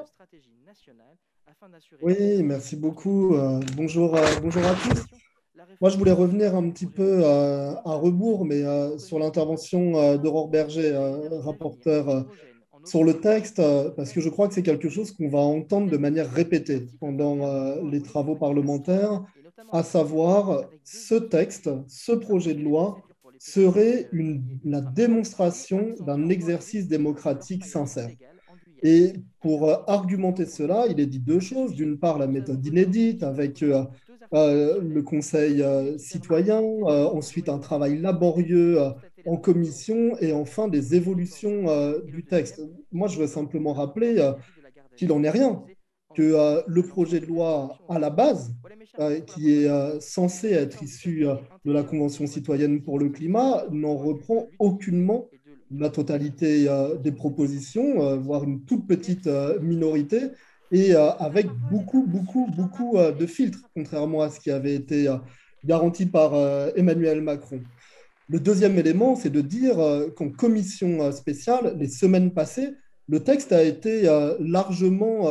Oui, merci beaucoup. Bonjour à tous. Moi, je voulais revenir un petit peu à rebours, mais sur l'intervention d'Aurore Berger, rapporteur sur le texte, parce que je crois que c'est quelque chose qu'on va entendre de manière répétée pendant les travaux parlementaires, à savoir ce texte, ce projet de loi serait la démonstration d'un exercice démocratique sincère. Et pour argumenter cela, il est dit 2 choses. D'une part, la méthode inédite avec le Conseil citoyen, ensuite un travail laborieux en commission et enfin des évolutions du texte. Moi, je veux simplement rappeler qu'il n'en est rien, que le projet de loi à la base, qui est censé être issu de la Convention citoyenne pour le climat, n'en reprend aucunement la totalité des propositions, voire une toute petite minorité, et avec beaucoup de filtres, contrairement à ce qui avait été garanti par Emmanuel Macron. Le deuxième élément, c'est de dire qu'en commission spéciale, les semaines passées, le texte a été largement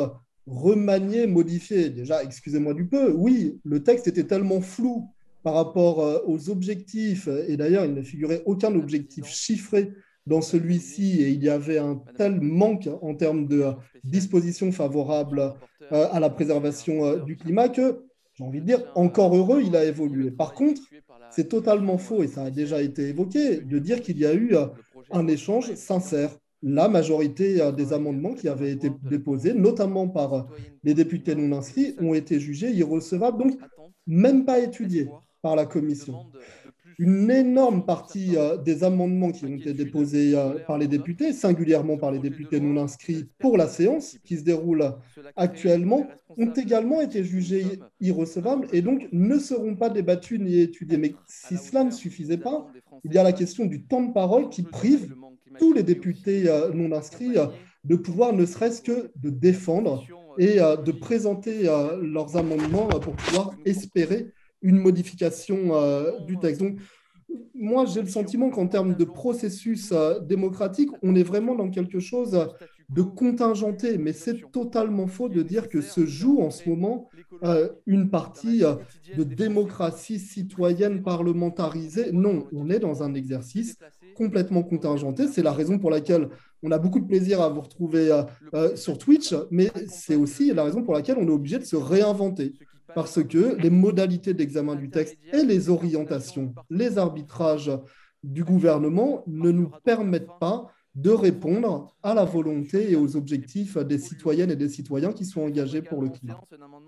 remanié, modifié. Déjà, excusez-moi du peu, oui, le texte était tellement flou par rapport aux objectifs, et d'ailleurs, il ne figurait aucun objectif chiffré dans celui-ci, et il y avait un tel manque en termes de dispositions favorables à la préservation du climat que, j'ai envie de dire, encore heureux, il a évolué. Par contre, c'est totalement faux, et ça a déjà été évoqué, de dire qu'il y a eu un échange sincère. La majorité des amendements qui avaient été déposés, notamment par les députés non inscrits, ont été jugés irrecevables, donc même pas étudiés par la commission. Une énorme partie des amendements qui ont été déposés par les députés, singulièrement par les députés non inscrits pour la séance qui se déroule actuellement, ont également été jugés irrecevables et donc ne seront pas débattus ni étudiés. Mais si cela ne suffisait pas, il y a la question du temps de parole qui prive tous les députés non inscrits de pouvoir ne serait-ce que de défendre et de présenter leurs amendements pour pouvoir espérer une modification du texte. Donc, moi, j'ai le sentiment qu'en termes de processus démocratique, on est vraiment dans quelque chose de contingenté, mais c'est totalement faux de dire que se joue en ce moment une partie de démocratie citoyenne parlementarisée. Non, on est dans un exercice complètement contingenté. C'est la raison pour laquelle on a beaucoup de plaisir à vous retrouver sur Twitch, mais c'est aussi la raison pour laquelle on est obligé de se réinventer. Parce que les modalités d'examen du texte et les orientations, les arbitrages du gouvernement ne nous permettent pas de répondre à la volonté et aux objectifs des citoyennes et des citoyens qui sont engagés pour le climat.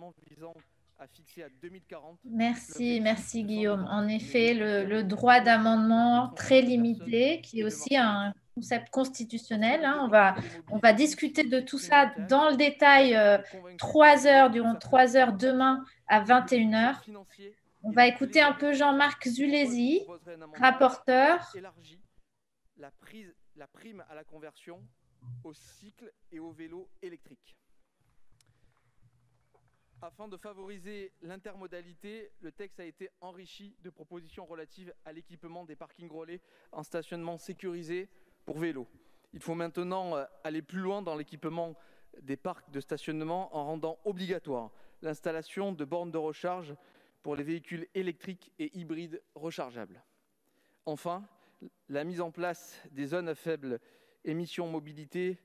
Merci Guillaume. En effet, le droit d'amendement très limité, qui est aussi un concept constitutionnel. Hein. On va discuter de tout ça dans le détail 3 heures, durant 3 heures demain à 21h. On va écouter un peu Jean-Marc Zulesi, rapporteur. La prime à la conversion au cycle et au vélo électrique. Afin de favoriser l'intermodalité, le texte a été enrichi de propositions relatives à l'équipement des parkings relais en stationnement sécurisé pour vélos. Il faut maintenant aller plus loin dans l'équipement des parcs de stationnement en rendant obligatoire l'installation de bornes de recharge pour les véhicules électriques et hybrides rechargeables. Enfin, la mise en place des zones à faible émission mobilité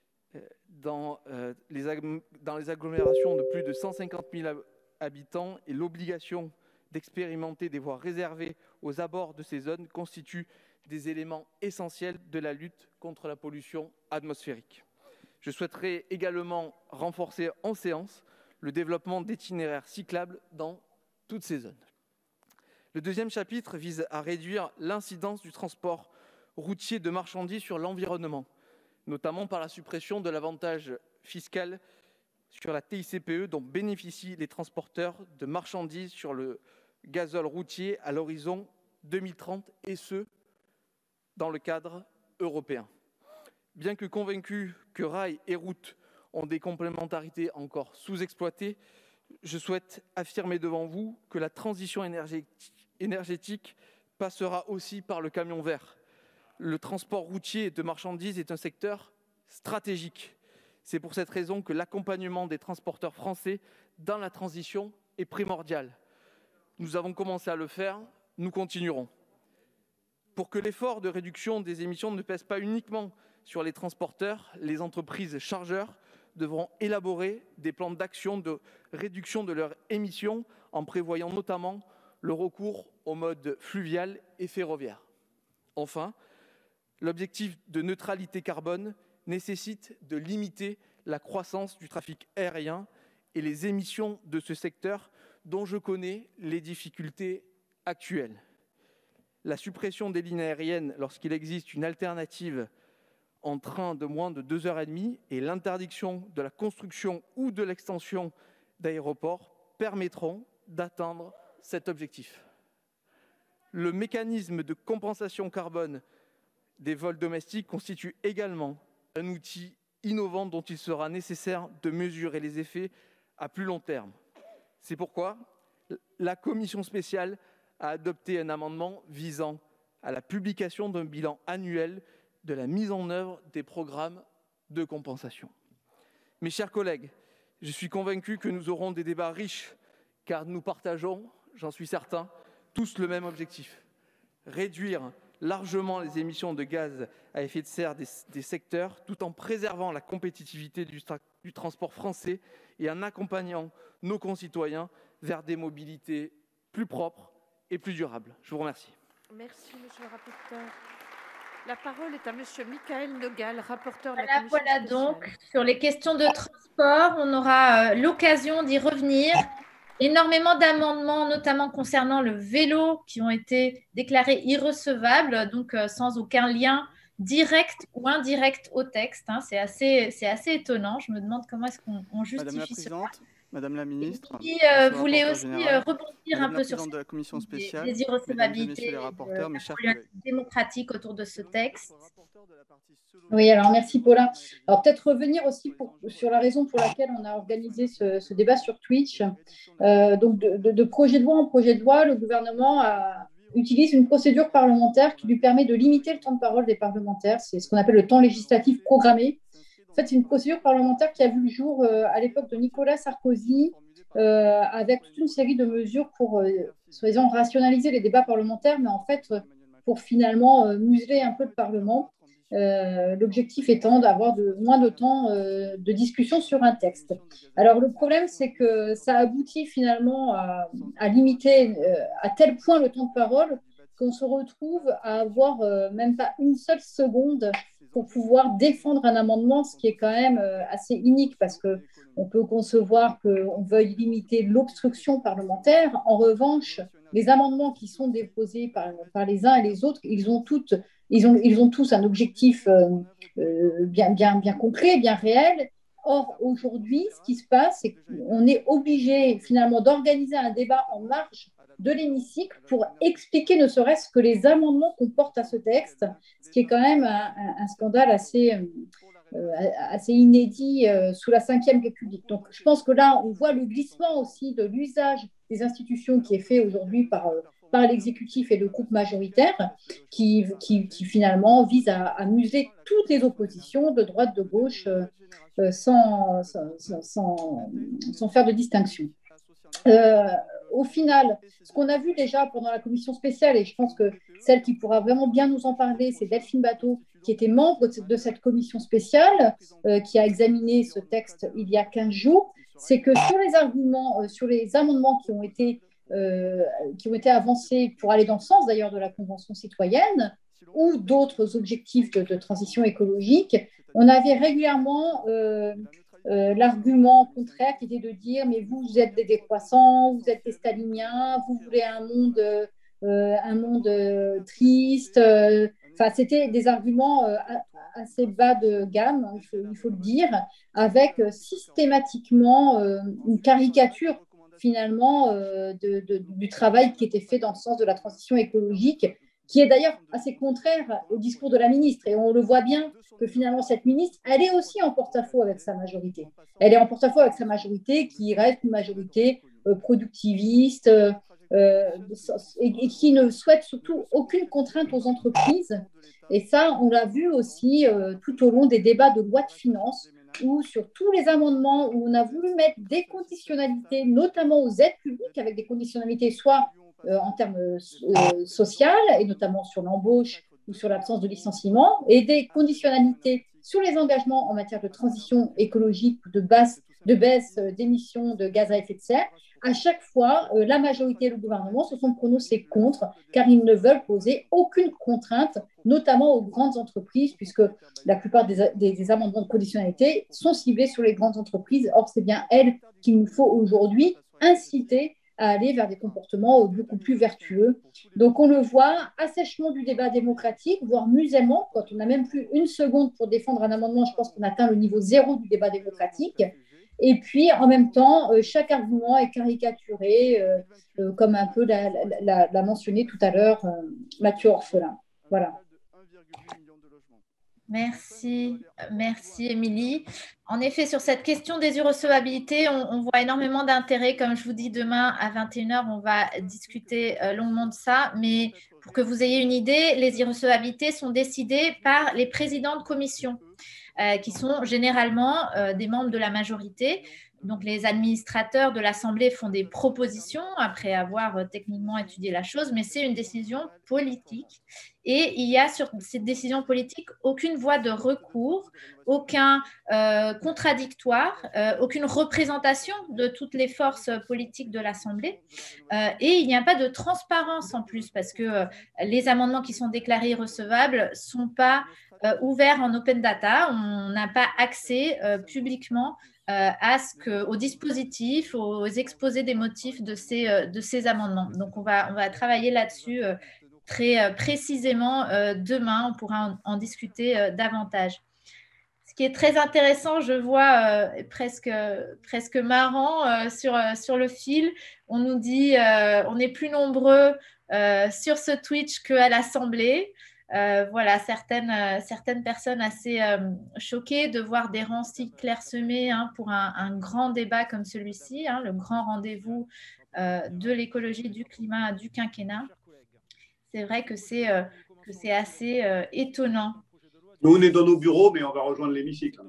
dans les agglomérations de plus de 150 000 habitants et l'obligation d'expérimenter des voies réservées aux abords de ces zones constituent des éléments essentiels de la lutte contre la pollution atmosphérique. Je souhaiterais également renforcer en séance le développement d'itinéraires cyclables dans toutes ces zones. Le deuxième chapitre vise à réduire l'incidence du transport routier de marchandises sur l'environnement, notamment par la suppression de l'avantage fiscal sur la TICPE dont bénéficient les transporteurs de marchandises sur le gazole routier à l'horizon 2030, et ce, dans le cadre européen. Bien que convaincu que rail et route ont des complémentarités encore sous-exploitées, je souhaite affirmer devant vous que la transition énergétique passera aussi par le camion vert. Le transport routier de marchandises est un secteur stratégique. C'est pour cette raison que l'accompagnement des transporteurs français dans la transition est primordial. Nous avons commencé à le faire, nous continuerons. Pour que l'effort de réduction des émissions ne pèse pas uniquement sur les transporteurs, les entreprises chargeurs devront élaborer des plans d'action de réduction de leurs émissions en prévoyant notamment le recours au mode fluvial et ferroviaire. Enfin, l'objectif de neutralité carbone nécessite de limiter la croissance du trafic aérien et les émissions de ce secteur dont je connais les difficultés actuelles. La suppression des lignes aériennes lorsqu'il existe une alternative en train de moins de 2h30 et l'interdiction de la construction ou de l'extension d'aéroports permettront d'atteindre cet objectif. Le mécanisme de compensation carbone des vols domestiques constitue également un outil innovant dont il sera nécessaire de mesurer les effets à plus long terme. C'est pourquoi la commission spéciale a adopté un amendement visant à la publication d'un bilan annuel de la mise en œuvre des programmes de compensation. Mes chers collègues, Je suis convaincu que nous aurons des débats riches, car nous partageons, j'en suis certain, tous le même objectif. Réduire largement les émissions de gaz à effet de serre des secteurs, tout en préservant la compétitivité du transport français et en accompagnant nos concitoyens vers des mobilités plus propres et plus durables. Je vous remercie. Merci, monsieur le rapporteur. La parole est à monsieur Michael Nogal, rapporteur de la commission Voilà spéciale. donc, sur les questions de transport, on aura l'occasion d'y revenir. Énormément d'amendements, notamment concernant le vélo, qui ont été déclarés irrecevables, donc sans aucun lien direct ou indirect au texte. Hein. C'est assez étonnant. Je me demande comment est-ce qu'on justifie Madame la Présidente, Madame la Ministre, Qui voulait aussi rebondir un peu sur de la commission spéciale, les irrecevabilités les rapporteurs, mes chers démocratiques autour de ce texte. Oui, alors merci Paulin. Alors peut-être revenir aussi sur la raison pour laquelle on a organisé ce débat sur Twitch. Donc de projet de loi en projet de loi, le gouvernement utilise une procédure parlementaire qui lui permet de limiter le temps de parole des parlementaires. C'est ce qu'on appelle le temps législatif programmé. En fait, c'est une procédure parlementaire qui a vu le jour à l'époque de Nicolas Sarkozy, avec toute une série de mesures pour, soi-disant, rationaliser les débats parlementaires, mais en fait, pour finalement museler un peu le Parlement. L'objectif étant d'avoir moins de temps de discussion sur un texte. Alors, le problème, c'est que ça aboutit finalement à limiter à tel point le temps de parole qu'on se retrouve à avoir même pas une seule seconde pour pouvoir défendre un amendement, ce qui est quand même assez inique parce qu'on peut concevoir qu'on veuille limiter l'obstruction parlementaire. En revanche, les amendements qui sont déposés par les uns et les autres, ils ont tous un objectif bien concret, bien réel. Or, aujourd'hui, ce qui se passe, c'est qu'on est obligé finalement d'organiser un débat en marge de l'hémicycle pour expliquer ne serait-ce que les amendements qu'on porte à ce texte, ce qui est quand même un scandale assez inédit sous la Ve République. Donc, je pense que là, on voit le glissement aussi de l'usage des institutions qui est fait aujourd'hui par l'exécutif et le groupe majoritaire qui finalement vise à museler toutes les oppositions de droite, de gauche, sans faire de distinction. Au final, ce qu'on a vu déjà pendant la commission spéciale, et je pense que celle qui pourra vraiment bien nous en parler, c'est Delphine Batho, qui était membre de cette commission spéciale, qui a examiné ce texte il y a 15 jours, c'est que sur les arguments, sur les amendements qui ont été avancés pour aller dans le sens d'ailleurs de la Convention citoyenne ou d'autres objectifs de transition écologique, on avait régulièrement l'argument contraire qui était de dire mais vous êtes des décroissants, vous êtes des staliniens, vous voulez un monde triste. Enfin, c'était des arguments assez bas de gamme, il faut le dire, avec systématiquement une caricature finalement du travail qui était fait dans le sens de la transition écologique, qui est d'ailleurs assez contraire au discours de la ministre. Et on le voit bien que finalement, cette ministre, elle est aussi en porte-à-faux avec sa majorité. Elle est en porte-à-faux avec sa majorité qui reste une majorité productiviste et qui ne souhaite surtout aucune contrainte aux entreprises. Et ça, on l'a vu aussi tout au long des débats de loi de finances, où sur tous les amendements où on a voulu mettre des conditionnalités, notamment aux aides publiques, avec des conditionnalités soit en termes sociaux, et notamment sur l'embauche ou sur l'absence de licenciement, et des conditionnalités sur les engagements en matière de transition écologique ou de baisse d'émissions de gaz à effet de serre. À chaque fois, la majorité et le gouvernement se sont prononcés contre, car ils ne veulent poser aucune contrainte, notamment aux grandes entreprises, puisque la plupart des amendements de conditionnalité sont ciblés sur les grandes entreprises. Or, c'est bien elles qu'il nous faut aujourd'hui inciter à aller vers des comportements beaucoup plus vertueux. Donc, on le voit, assèchement du débat démocratique, voire musellement, quand on n'a même plus une seconde pour défendre un amendement, je pense qu'on atteint le niveau zéro du débat démocratique. Et puis, en même temps, chaque argument est caricaturé, comme un peu l'a mentionné tout à l'heure Mathieu Orphelin. Voilà. Merci Émilie. En effet, sur cette question des irrecevabilités, on voit énormément d'intérêt. Comme je vous dis, demain à 21h, on va discuter longuement de ça. Mais pour que vous ayez une idée, les irrecevabilités sont décidées par les présidents de commission. qui sont généralement des membres de la majorité. Donc, les administrateurs de l'Assemblée font des propositions après avoir techniquement étudié la chose, mais c'est une décision politique. Et il y a sur cette décision politique aucune voie de recours, aucun contradictoire, aucune représentation de toutes les forces politiques de l'Assemblée. Et il n'y a pas de transparence en plus, parce que les amendements qui sont déclarés irrecevables ne sont pas ouverts en open data. On n'a pas accès publiquement au dispositif, aux exposés des motifs de ces amendements. Donc, on va travailler là-dessus très précisément demain. On pourra en discuter davantage. Ce qui est très intéressant, je vois presque marrant sur le fil, on nous dit on est plus nombreux sur ce Twitch qu'à l'Assemblée. Voilà, certaines personnes assez choquées de voir des rangs si clairsemés pour un grand débat comme celui-ci, le grand rendez-vous de l'écologie, du climat, du quinquennat. C'est vrai que c'est assez étonnant. Nous, on est dans nos bureaux, mais on va rejoindre l'hémicycle.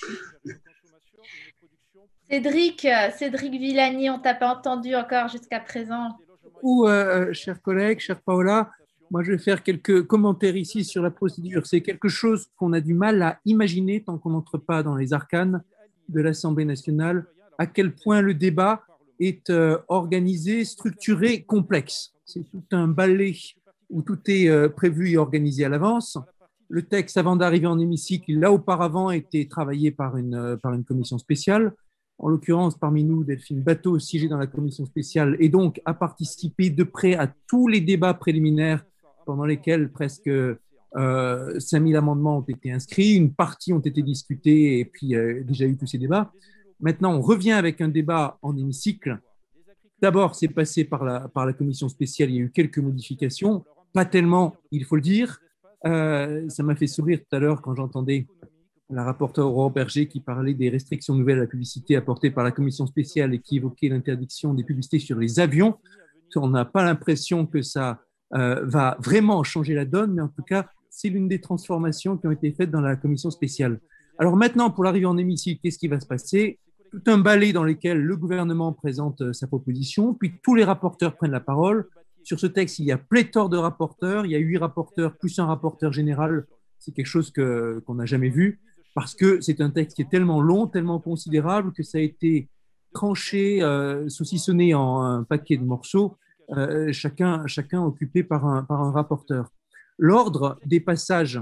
Cédric Villani, on ne t'a pas entendu encore jusqu'à présent. Chers collègues, chère Paola, moi, je vais faire quelques commentaires ici sur la procédure. C'est quelque chose qu'on a du mal à imaginer tant qu'on n'entre pas dans les arcanes de l'Assemblée nationale, à quel point le débat est organisé, structuré, complexe. C'est tout un ballet où tout est prévu et organisé à l'avance. Le texte, avant d'arriver en hémicycle, il a auparavant été travaillé par une commission spéciale. En l'occurrence, parmi nous, Delphine Batho, siégée dans la commission spéciale, et donc a participé de près à tous les débats préliminaires pendant lesquels presque 5000 amendements ont été inscrits, une partie ont été discutés et puis déjà eu tous ces débats. Maintenant, on revient avec un débat en hémicycle. D'abord, c'est passé par la commission spéciale, il y a eu quelques modifications, pas tellement, il faut le dire. Ça m'a fait sourire tout à l'heure quand j'entendais la rapporteure Aurore Berger qui parlait des restrictions nouvelles à la publicité apportées par la commission spéciale et qui évoquait l'interdiction des publicités sur les avions. On n'a pas l'impression que ça va vraiment changer la donne, mais en tout cas, c'est l'une des transformations qui ont été faites dans la commission spéciale. Alors maintenant, pour l'arrivée en hémicycle, qu'est-ce qui va se passer? Tout un balai dans lequel le gouvernement présente sa proposition, puis tous les rapporteurs prennent la parole. Sur ce texte, il y a pléthore de rapporteurs, il y a 8 rapporteurs plus un rapporteur général. C'est quelque chose qu'on n'a jamais vu, parce que c'est un texte qui est tellement long, tellement considérable, que ça a été tranché, saucissonné en un paquet de morceaux, chacun occupé par un rapporteur. L'ordre des passages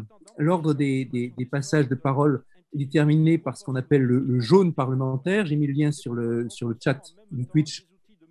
de parole est déterminé par ce qu'on appelle le jaune parlementaire. J'ai mis le lien sur le chat du Twitch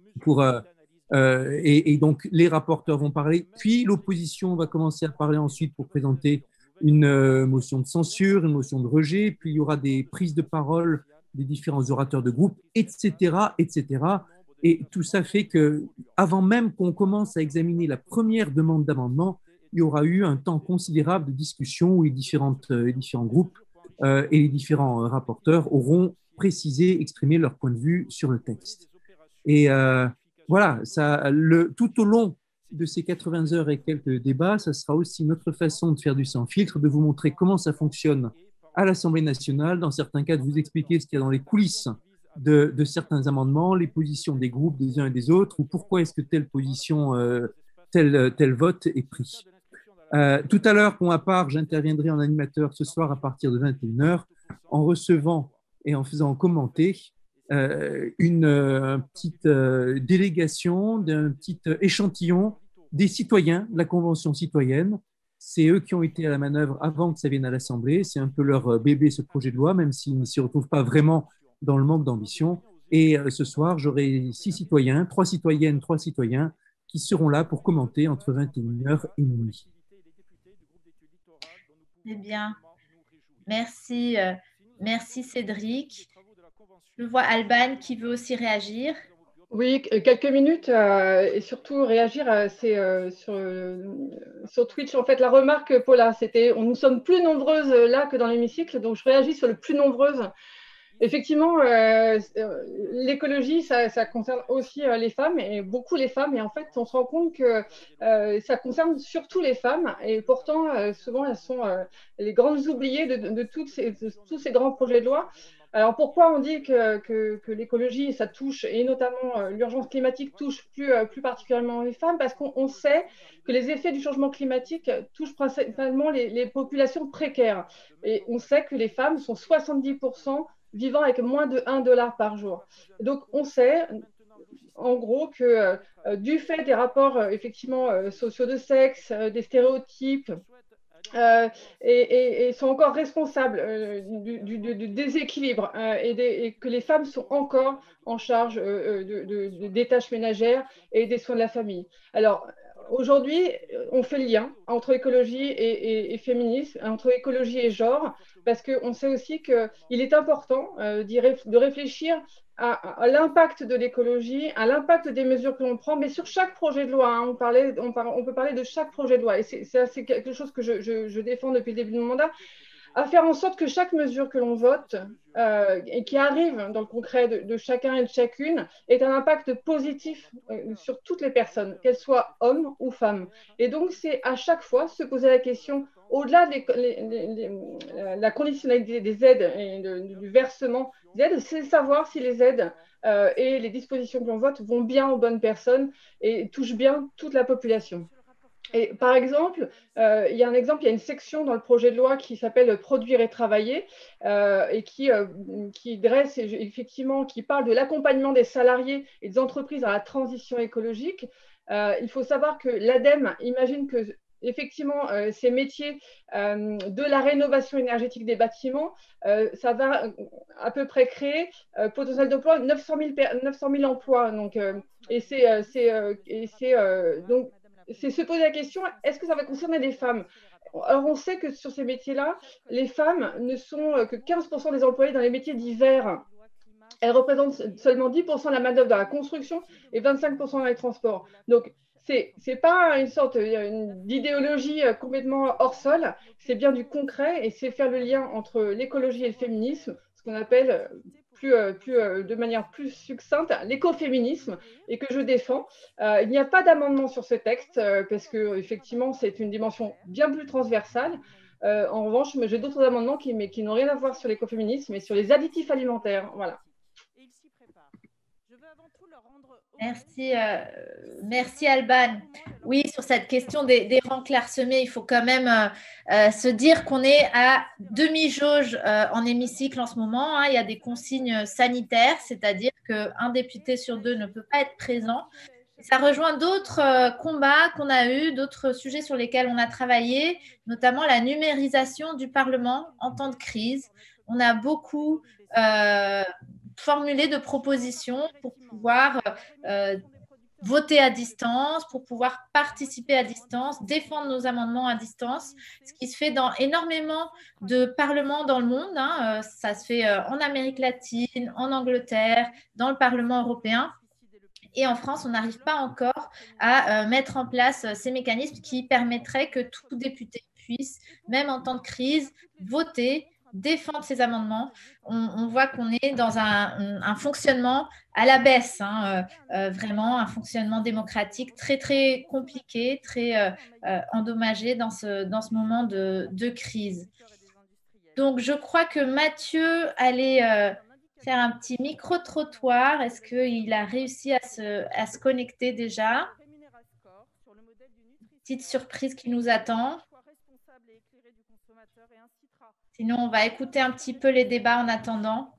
et donc les rapporteurs vont parler, puis l'opposition va commencer à parler ensuite pour présenter une motion de censure, une motion de rejet, puis il y aura des prises de parole des différents orateurs de groupe, etc., etc. Et tout ça fait qu'avant même qu'on commence à examiner la première demande d'amendement, il y aura eu un temps considérable de discussion où les différents groupes et les différents rapporteurs auront précisé, exprimé leur point de vue sur le texte. Et voilà, tout au long de ces 80 heures et quelques débats, ça sera aussi notre façon de faire du sans filtre, de vous montrer comment ça fonctionne à l'Assemblée nationale, dans certains cas de vous expliquer ce qu'il y a dans les coulisses de certains amendements, les positions des groupes des uns et des autres, ou pourquoi est-ce que telle position, tel vote est pris. Tout à l'heure, pour ma part, j'interviendrai en animateur ce soir à partir de 21h en recevant et en faisant commenter une petite délégation, d'un petit échantillon des citoyens de la Convention citoyenne. C'est eux qui ont été à la manœuvre avant que ça vienne à l'Assemblée. C'est un peu leur bébé, ce projet de loi, même s'ils ne s'y retrouvent pas vraiment dans le manque d'ambition. Et ce soir, j'aurai 6 citoyens, 3 citoyennes, 3 citoyens qui seront là pour commenter entre 21h et minuit. Eh bien, merci, merci Cédric. Je vois Alban qui veut aussi réagir. Oui, quelques minutes et surtout réagir, c'est sur Twitch. En fait, la remarque, Paula, c'était nous sommes plus nombreuses là que dans l'hémicycle, donc je réagis sur le plus nombreuses. Effectivement, l'écologie, ça concerne aussi les femmes, et beaucoup les femmes. Et en fait, on se rend compte que ça concerne surtout les femmes. Et pourtant, souvent, elles sont les grandes oubliées de tous ces grands projets de loi. Alors, pourquoi on dit que l'écologie, ça touche, et notamment l'urgence climatique touche plus particulièrement les femmes? Parce qu'on sait que les effets du changement climatique touchent principalement les populations précaires. Et on sait que les femmes sont 70% vivant avec moins de $1 par jour. Donc, on sait, en gros, que du fait des rapports effectivement sociaux de sexe, des stéréotypes, et sont encore responsables du déséquilibre et que les femmes sont encore en charge des tâches ménagères et des soins de la famille. Alors, aujourd'hui, on fait le lien entre écologie et féminisme, entre écologie et genre, parce qu'on sait aussi qu'il est important de réfléchir à l'impact de l'écologie, à l'impact des mesures que l'on prend, mais sur chaque projet de loi. Hein, on peut parler de chaque projet de loi. Et c'est quelque chose que je défends depuis le début de mon mandat, à faire en sorte que chaque mesure que l'on vote et qui arrive dans le concret de chacun et de chacune ait un impact positif sur toutes les personnes, qu'elles soient hommes ou femmes. Et donc, c'est à chaque fois se poser la question, au-delà de la conditionnalité des aides et du versement des aides, c'est savoir si les aides et les dispositions que l'on vote vont bien aux bonnes personnes et touchent bien toute la population. Et par exemple, il y a une section dans le projet de loi qui s'appelle « Produire et travailler » et qui dresse effectivement, qui parle de l'accompagnement des salariés et des entreprises dans la transition écologique. Il faut savoir que l'ADEME imagine que effectivement, ces métiers de la rénovation énergétique des bâtiments, ça va à peu près créer potentiel d'emploi 900 000 emplois. Donc, donc, c'est se poser la question, est-ce que ça va concerner les femmes? Alors, on sait que sur ces métiers-là, les femmes ne sont que 15% des employés dans les métiers divers. Elles représentent seulement 10% de la main-d'œuvre dans la construction et 25% dans les transports. Donc, c'est pas une sorte d'idéologie complètement hors sol, c'est bien du concret et c'est faire le lien entre l'écologie et le féminisme, ce qu'on appelle de manière plus succincte l'écoféminisme et que je défends. Il n'y a pas d'amendement sur ce texte parce que effectivement c'est une dimension bien plus transversale. En revanche, j'ai d'autres amendements qui n'ont rien à voir sur l'écoféminisme mais sur les additifs alimentaires. Voilà. Merci Alban. Oui, sur cette question des rangs clairsemés, il faut quand même se dire qu'on est à demi-jauge en hémicycle en ce moment. Hein. Il y a des consignes sanitaires, c'est-à-dire qu'un député sur deux ne peut pas être présent. Ça rejoint d'autres combats qu'on a eus, d'autres sujets sur lesquels on a travaillé, notamment la numérisation du Parlement en temps de crise. On a beaucoup formulé de propositions pour pouvoir voter à distance, pour pouvoir participer à distance, défendre nos amendements à distance, ce qui se fait dans énormément de parlements dans le monde. Hein. Ça se fait en Amérique latine, en Angleterre, dans le Parlement européen. Et en France, on n'arrive pas encore à mettre en place ces mécanismes qui permettraient que tout député puisse, même en temps de crise, voter, défendre ces amendements. On voit qu'on est dans un fonctionnement à la baisse, hein, vraiment un fonctionnement démocratique très, très compliqué, très endommagé dans ce moment de crise. Donc, je crois que Mathieu allait faire un petit micro-trottoir. Est-ce qu'il a réussi à se connecter déjà? Petite surprise qui nous attend. Sinon, on va écouter un petit peu les débats en attendant.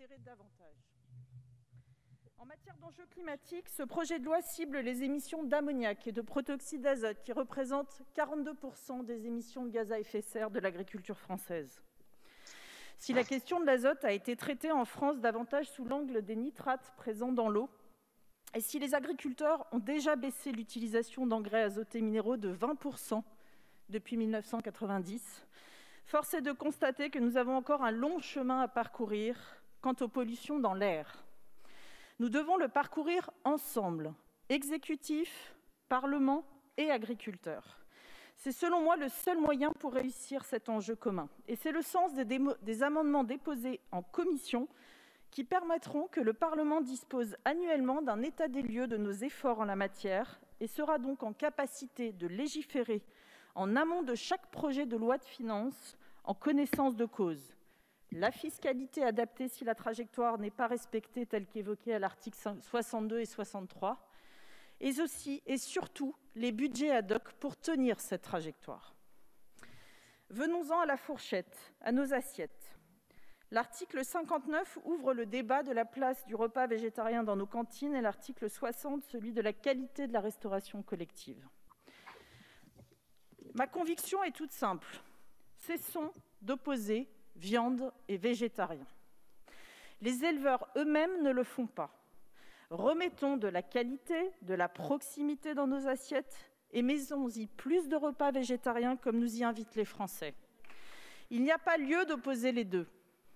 En matière d'enjeux climatiques, ce projet de loi cible les émissions d'ammoniac et de protoxyde d'azote qui représentent 42% des émissions de gaz à effet de serre de l'agriculture française. Si la question de l'azote a été traitée en France davantage sous l'angle des nitrates présents dans l'eau, et si les agriculteurs ont déjà baissé l'utilisation d'engrais azotés minéraux de 20% depuis 1990, force est de constater que nous avons encore un long chemin à parcourir quant aux pollutions dans l'air. Nous devons le parcourir ensemble, exécutif, Parlement et agriculteurs. C'est selon moi le seul moyen pour réussir cet enjeu commun. Et c'est le sens des amendements déposés en commission qui permettront que le Parlement dispose annuellement d'un état des lieux de nos efforts en la matière et sera donc en capacité de légiférer en amont de chaque projet de loi de finances en connaissance de cause. La fiscalité adaptée si la trajectoire n'est pas respectée telle qu'évoquée à l'article 62 et 63, et aussi et surtout les budgets ad hoc pour tenir cette trajectoire. Venons-en à la fourchette, à nos assiettes. L'article 59 ouvre le débat de la place du repas végétarien dans nos cantines et l'article 60 celui de la qualité de la restauration collective. Ma conviction est toute simple. Cessons d'opposer viande et végétarien. Les éleveurs eux-mêmes ne le font pas. Remettons de la qualité, de la proximité dans nos assiettes et mettons-y plus de repas végétariens comme nous y invitent les Français. Il n'y a pas lieu d'opposer les deux.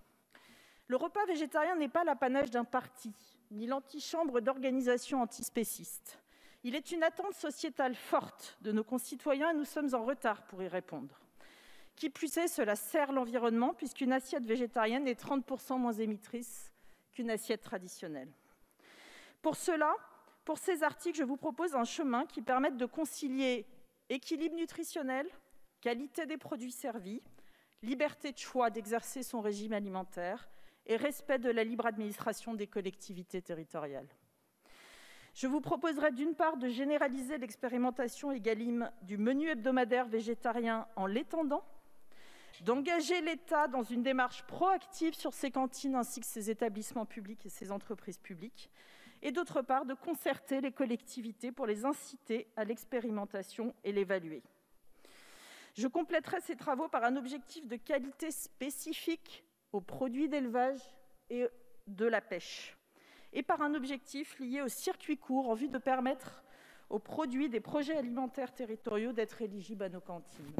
Le repas végétarien n'est pas l'apanage d'un parti, ni l'antichambre d'organisations antispécistes. Il est une attente sociétale forte de nos concitoyens et nous sommes en retard pour y répondre. Qui plus est, cela sert l'environnement puisqu'une assiette végétarienne est 30% moins émettrice qu'une assiette traditionnelle. Pour cela, pour ces articles, je vous propose un chemin qui permette de concilier équilibre nutritionnel, qualité des produits servis, liberté de choix d'exercer son régime alimentaire et respect de la libre administration des collectivités territoriales. Je vous proposerai d'une part de généraliser l'expérimentation Egalim du menu hebdomadaire végétarien en l'étendant, d'engager l'État dans une démarche proactive sur ses cantines ainsi que ses établissements publics et ses entreprises publiques, et d'autre part de concerter les collectivités pour les inciter à l'expérimentation et l'évaluer. Je compléterai ces travaux par un objectif de qualité spécifique aux produits d'élevage et de la pêche, et par un objectif lié au circuit court en vue de permettre aux produits des projets alimentaires territoriaux d'être éligibles à nos cantines.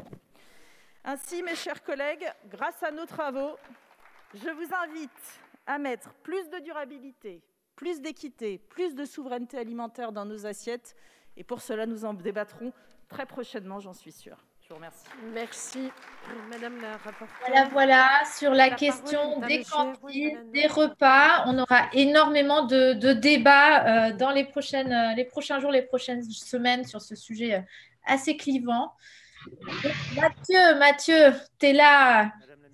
Ainsi, mes chers collègues, grâce à nos travaux, je vous invite à mettre plus de durabilité, plus d'équité, plus de souveraineté alimentaire dans nos assiettes. Et pour cela, nous en débattrons très prochainement, j'en suis sûre. Je vous remercie. Merci, Madame la rapporteure. Voilà, sur la question des cantines, des repas, on aura énormément de débats dans les prochains jours, les prochaines semaines sur ce sujet assez clivant. Mathieu, tu es là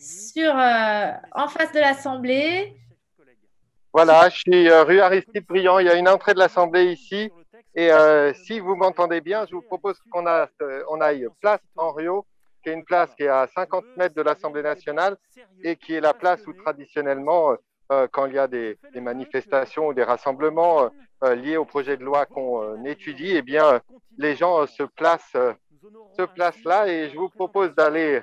en face de l'Assemblée. Voilà, je suis rue Aristide Briand. Il y a une entrée de l'Assemblée ici. Et si vous m'entendez bien, je vous propose qu'on aille place Henriot, qui est une place qui est à 50 mètres de l'Assemblée nationale et qui est la place où traditionnellement, quand il y a des manifestations ou des rassemblements liés au projet de loi qu'on étudie, eh bien, les gens se placent là. Et je vous propose d'aller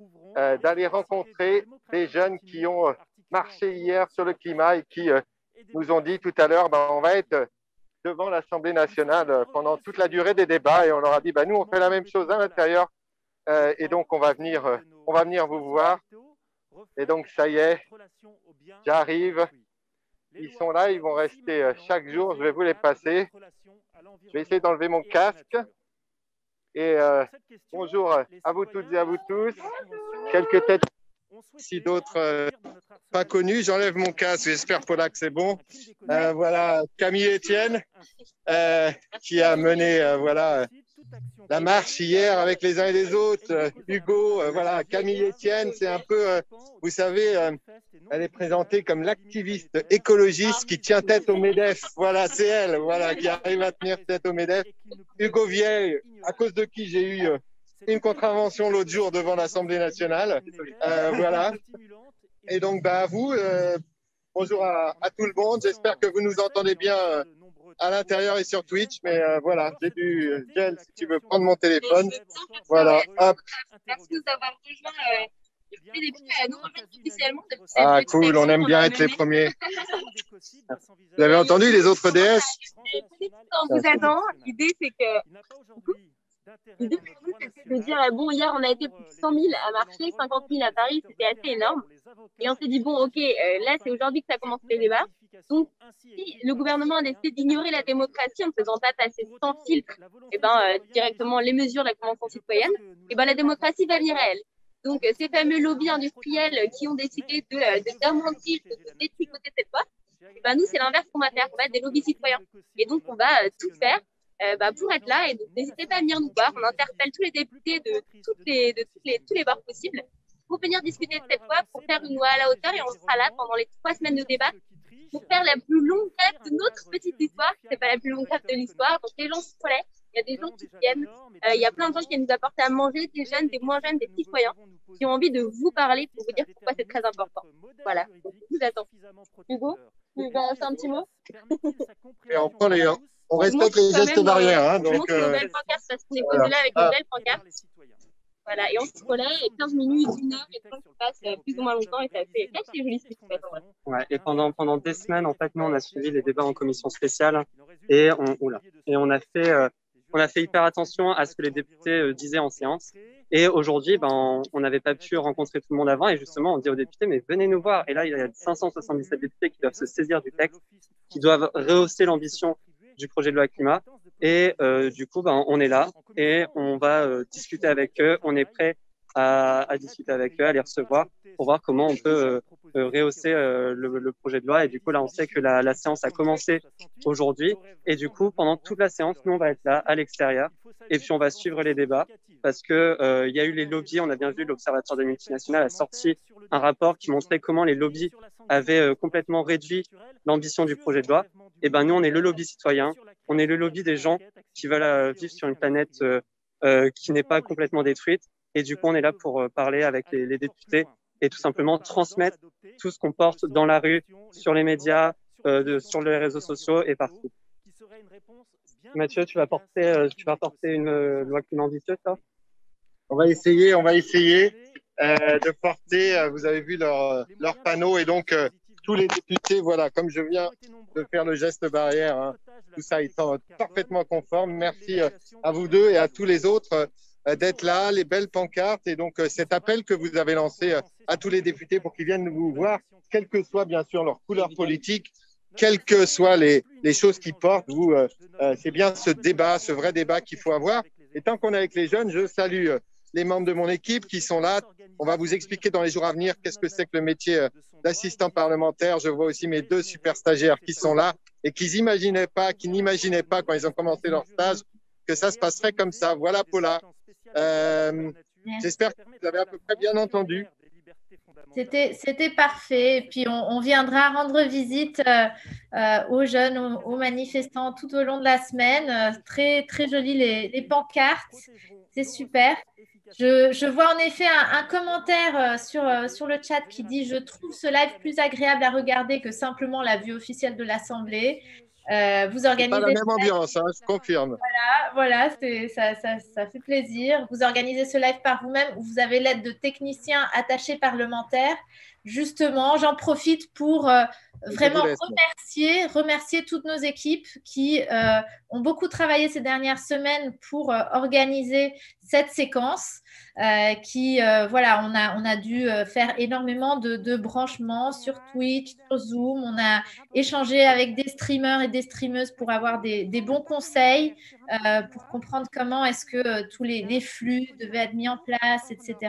rencontrer des jeunes qui ont marché hier sur le climat et qui nous ont dit tout à l'heure, on va être devant l'Assemblée nationale pendant toute la durée des débats et on leur a dit, nous, on fait la même chose à l'intérieur et donc on va venir vous voir. Et donc, ça y est, j'arrive. Ils sont là, ils vont rester chaque jour. Je vais vous les passer. Je vais essayer d'enlever mon casque. Et bonjour à vous toutes et à vous tous. Quelques têtes ici, d'autres pas connues. J'enlève mon casque, j'espère Paula que c'est bon. Voilà, Camille Etienne qui a mené la marche hier avec les uns et les autres. Hugo, Camille Etienne, c'est un peu, vous savez, elle est présentée comme l'activiste écologiste qui tient tête au MEDEF. Voilà, c'est elle, qui arrive à tenir tête au MEDEF. Hugo Vieille, à cause de qui j'ai eu une contravention l'autre jour devant l'Assemblée nationale. Et donc, à vous, bonjour à tout le monde. J'espère que vous nous entendez bien à l'intérieur et sur Twitch. Mais j'ai dû, Jen, si tu veux prendre mon téléphone. Voilà, hop. Merci de nous avoir rejoints. Ah, cool, on aime bien être les premiers. Vous avez entendu les autres DS? En vous attendant, l'idée, c'est que. L'idée, c'est de dire, hier, on a été plus de 100 000 à marcher, 50 000 à Paris, c'était assez énorme. Et on s'est dit, là, c'est aujourd'hui que ça commence les débats. Donc, si le gouvernement a décidé d'ignorer la démocratie en ne faisant pas passer sans filtre directement les mesures de la Convention citoyenne, la démocratie va venir à elle. Donc, ces fameux lobbies industriels qui ont décidé d'amoindrir, de détricoter cette loi, ben, nous, c'est l'inverse qu'on va faire. On va être des lobbies citoyens. Et donc, on va tout faire pour être là. Et donc, n'hésitez pas à venir nous voir. On interpelle tous les députés de tous les bords possibles pour venir discuter de cette loi, pour faire une loi à la hauteur. Et on sera là pendant les 3 semaines de débat pour faire la plus longue grève de notre petite histoire. C'est pas la plus longue grève de l'histoire. Donc, les gens se relaient. Il y a des gens qui viennent. Il y a plein de gens qui viennent nous apporter à manger, des jeunes, des moins jeunes, des citoyens qui ont envie de vous parler pour vous dire pourquoi c'est très important. Voilà. Donc, je vous attends. Hugo, tu veux faire un petit mot? Et on respecte les gestes barrières. Hein, donc, nos belles pancartes parce qu'on est posé là avec nos belles pancartes. Voilà, et on se relaie, et 15 minutes, 1 heure, et le temps qui passe plus ou moins longtemps, et ça fait assez joli ce qui se passe en vrai. Ouais, et pendant des semaines, en fait, nous, on a suivi les débats en commission spéciale, et on a fait hyper attention à ce que les députés disaient en séance. Et aujourd'hui, on n'avait pas pu rencontrer tout le monde avant, et justement, on dit aux députés, mais venez nous voir. Et là, il y a 577 députés qui doivent se saisir du texte, qui doivent rehausser l'ambition du projet de loi climat. Et du coup, on est là et on va discuter avec eux. On est prêt à discuter avec eux, à les recevoir pour voir comment on peut rehausser le projet de loi. Et du coup, là, on sait que la séance a commencé aujourd'hui. Et du coup, pendant toute la séance, nous, on va être là à l'extérieur. Et puis, on va suivre les débats parce que il y a eu les lobbies. On a bien vu, l'Observatoire des multinationales a sorti un rapport qui montrait comment les lobbies avaient complètement réduit l'ambition du projet de loi. Et nous, on est le lobby citoyen. On est le lobby des gens qui veulent vivre sur une planète qui n'est pas complètement détruite. Et du coup, on est là pour parler avec les députés et tout simplement transmettre tout ce qu'on porte dans la rue, sur les médias, sur les réseaux sociaux et partout. Mathieu, tu vas porter une loi climat ambitieuse, toi? On va essayer de porter, vous avez vu leur panneau, et donc tous les députés, voilà, comme je viens de faire le geste barrière, hein, tout ça étant parfaitement conforme. Merci à vous deux et à tous les autres d'être là, les belles pancartes, et donc cet appel que vous avez lancé à tous les députés pour qu'ils viennent vous voir, quelle que soit bien sûr leur couleur politique, quelles que soient les choses qu'ils portent. C'est bien ce débat, ce vrai débat qu'il faut avoir. Et tant qu'on est avec les jeunes, je salue les membres de mon équipe qui sont là. On va vous expliquer dans les jours à venir qu'est-ce que c'est que le métier d'assistant parlementaire. Je vois aussi mes 2 super stagiaires qui sont là et qui n'imaginaient pas quand ils ont commencé leur stage que ça se passerait comme ça. Voilà, Paula. J'espère que vous avez à peu près bien entendu. C'était parfait. Et puis, on viendra rendre visite aux jeunes, aux manifestants tout au long de la semaine. Très, très jolies les pancartes. C'est super. Je vois en effet un commentaire sur le chat qui dit « Je trouve ce live plus agréable à regarder que simplement la vue officielle de l'Assemblée. » Vous organisez pas la même ambiance, hein, je confirme. Voilà, ça fait plaisir. Vous organisez ce live par vous-même, où vous avez l'aide de techniciens attachés parlementaires. Justement, j'en profite pour vraiment remercier toutes nos équipes qui ont beaucoup travaillé ces dernières semaines pour organiser cette séquence. Voilà, on a dû faire énormément de branchements sur Twitch, sur Zoom. On a échangé avec des streamers et des streameuses pour avoir des bons conseils, pour comprendre comment est-ce que tous les flux devaient être mis en place, etc.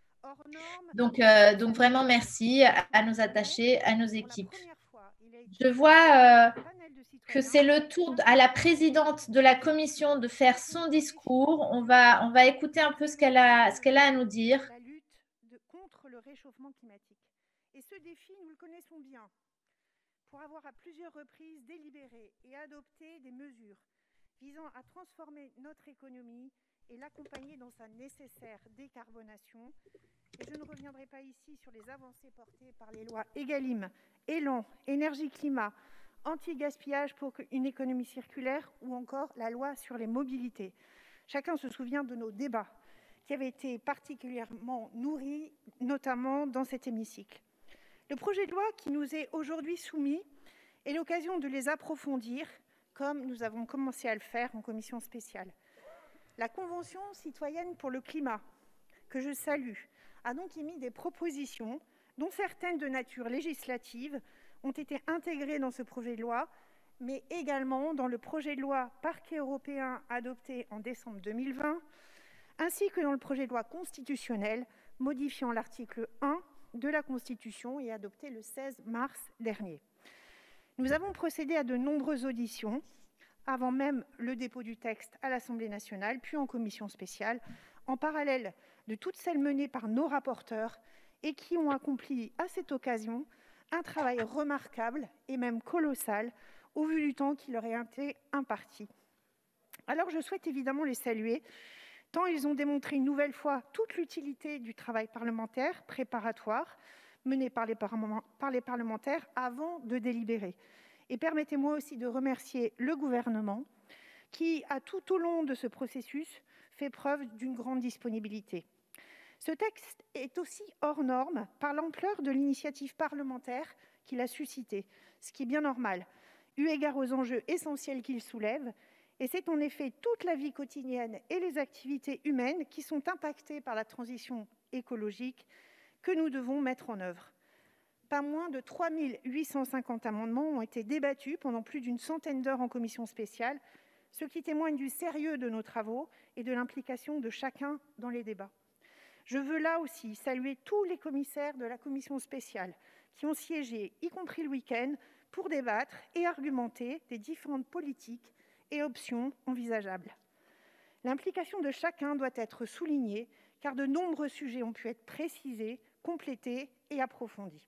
Donc vraiment merci à nos attachés, à nos équipes. Je vois que c'est le tour à la présidente de la commission de faire son discours. On va écouter un peu ce qu'elle a à nous dire. La lutte contre le réchauffement climatique. Et ce défi, nous le connaissons bien. Pour avoir à plusieurs reprises délibéré et adopté des mesures visant à transformer notre économie et l'accompagner dans sa nécessaire décarbonation. Et je ne reviendrai pas ici sur les avancées portées par les lois Egalim, Élan, Énergie-Climat, anti-gaspillage pour une économie circulaire ou encore la loi sur les mobilités. Chacun se souvient de nos débats qui avaient été particulièrement nourris, notamment dans cet hémicycle. Le projet de loi qui nous est aujourd'hui soumis est l'occasion de les approfondir, comme nous avons commencé à le faire en commission spéciale. La Convention citoyenne pour le climat, que je salue, a donc émis des propositions, dont certaines de nature législative, ont été intégrées dans ce projet de loi, mais également dans le projet de loi Parquet européen adopté en décembre 2020, ainsi que dans le projet de loi constitutionnel modifiant l'article 1 de la Constitution et adopté le 16 mars dernier. Nous avons procédé à de nombreuses auditions, avant même le dépôt du texte à l'Assemblée nationale, puis en commission spéciale, en parallèle de toutes celles menées par nos rapporteurs et qui ont accompli à cette occasion un travail remarquable et même colossal au vu du temps qui leur a été imparti. Alors je souhaite évidemment les saluer, tant ils ont démontré une nouvelle fois toute l'utilité du travail parlementaire préparatoire mené par les parlementaires avant de délibérer. Et permettez-moi aussi de remercier le gouvernement qui, tout au long de ce processus, fait preuve d'une grande disponibilité. Ce texte est aussi hors norme par l'ampleur de l'initiative parlementaire qu'il a suscitée, ce qui est bien normal, eu égard aux enjeux essentiels qu'il soulève. Et c'est en effet toute la vie quotidienne et les activités humaines qui sont impactées par la transition écologique que nous devons mettre en œuvre. Pas moins de 3 850 amendements ont été débattus pendant plus d'une centaine d'heures en commission spéciale, ce qui témoigne du sérieux de nos travaux et de l'implication de chacun dans les débats. Je veux là aussi saluer tous les commissaires de la commission spéciale qui ont siégé, y compris le week-end, pour débattre et argumenter des différentes politiques et options envisageables. L'implication de chacun doit être soulignée, car de nombreux sujets ont pu être précisés, complétés et approfondis.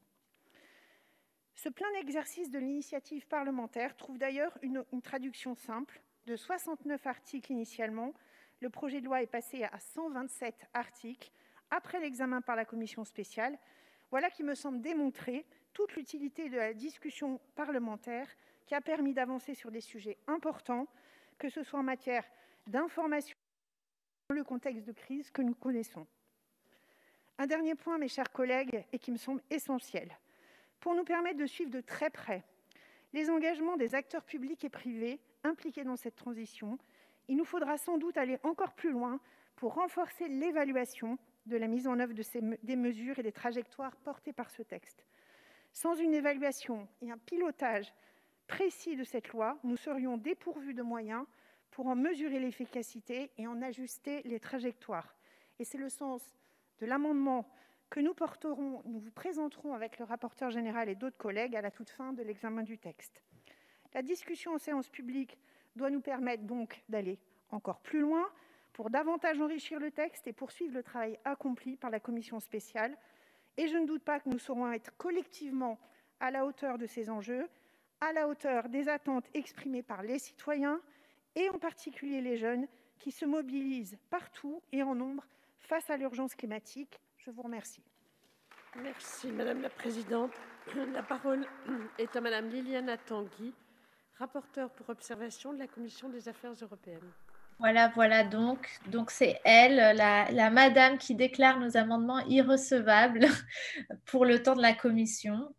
Ce plein exercice de l'initiative parlementaire trouve d'ailleurs une traduction simple. De 69 articles initialement, le projet de loi est passé à 127 articles après l'examen par la commission spéciale. Voilà qui me semble démontrer toute l'utilité de la discussion parlementaire qui a permis d'avancer sur des sujets importants, que ce soit en matière d'information dans le contexte de crise que nous connaissons. Un dernier point, mes chers collègues, et qui me semble essentiel. Pour nous permettre de suivre de très près les engagements des acteurs publics et privés impliqués dans cette transition, il nous faudra sans doute aller encore plus loin pour renforcer l'évaluation de la mise en œuvre des mesures et des trajectoires portées par ce texte. Sans une évaluation et un pilotage précis de cette loi, nous serions dépourvus de moyens pour en mesurer l'efficacité et en ajuster les trajectoires. Et c'est le sens de l'amendement que nous vous présenterons avec le rapporteur général et d'autres collègues à la toute fin de l'examen du texte. La discussion en séance publique doit nous permettre donc d'aller encore plus loin pour davantage enrichir le texte et poursuivre le travail accompli par la commission spéciale. Et je ne doute pas que nous saurons être collectivement à la hauteur de ces enjeux, à la hauteur des attentes exprimées par les citoyens et en particulier les jeunes qui se mobilisent partout et en nombre face à l'urgence climatique. Je vous remercie. Merci Madame la Présidente. La parole est à Madame Liliana Tanguy, rapporteure pour observation de la Commission des Affaires européennes. Voilà, donc c'est elle, la madame qui déclare nos amendements irrecevables pour le temps de la commission.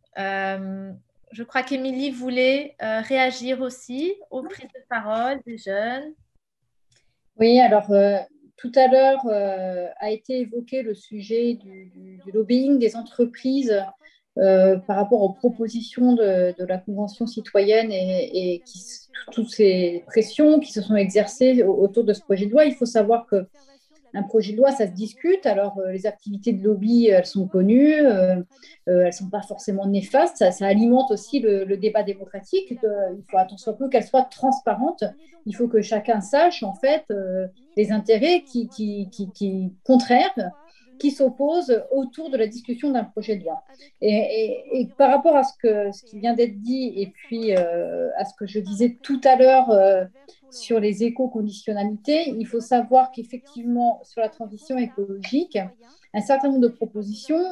Je crois qu'Émilie voulait réagir aussi aux prises de parole des jeunes. Oui, alors tout à l'heure a été évoqué le sujet du lobbying des entreprises par rapport aux propositions de la Convention citoyenne et toutes ces pressions qui se sont exercées autour de ce projet de loi. Il faut savoir qu'un projet de loi, ça se discute. Alors, les activités de lobby, elles sont connues, elles ne sont pas forcément néfastes. Ça alimente aussi le débat démocratique. Il faut attention peu qu'elles soient transparentes. Il faut que chacun sache, en fait, les intérêts qui contraires, qui s'opposent autour de la discussion d'un projet de loi. Et par rapport à ce qui vient d'être dit et puis à ce que je disais tout à l'heure sur les éco-conditionnalités, il faut savoir qu'effectivement, sur la transition écologique, un certain nombre de propositions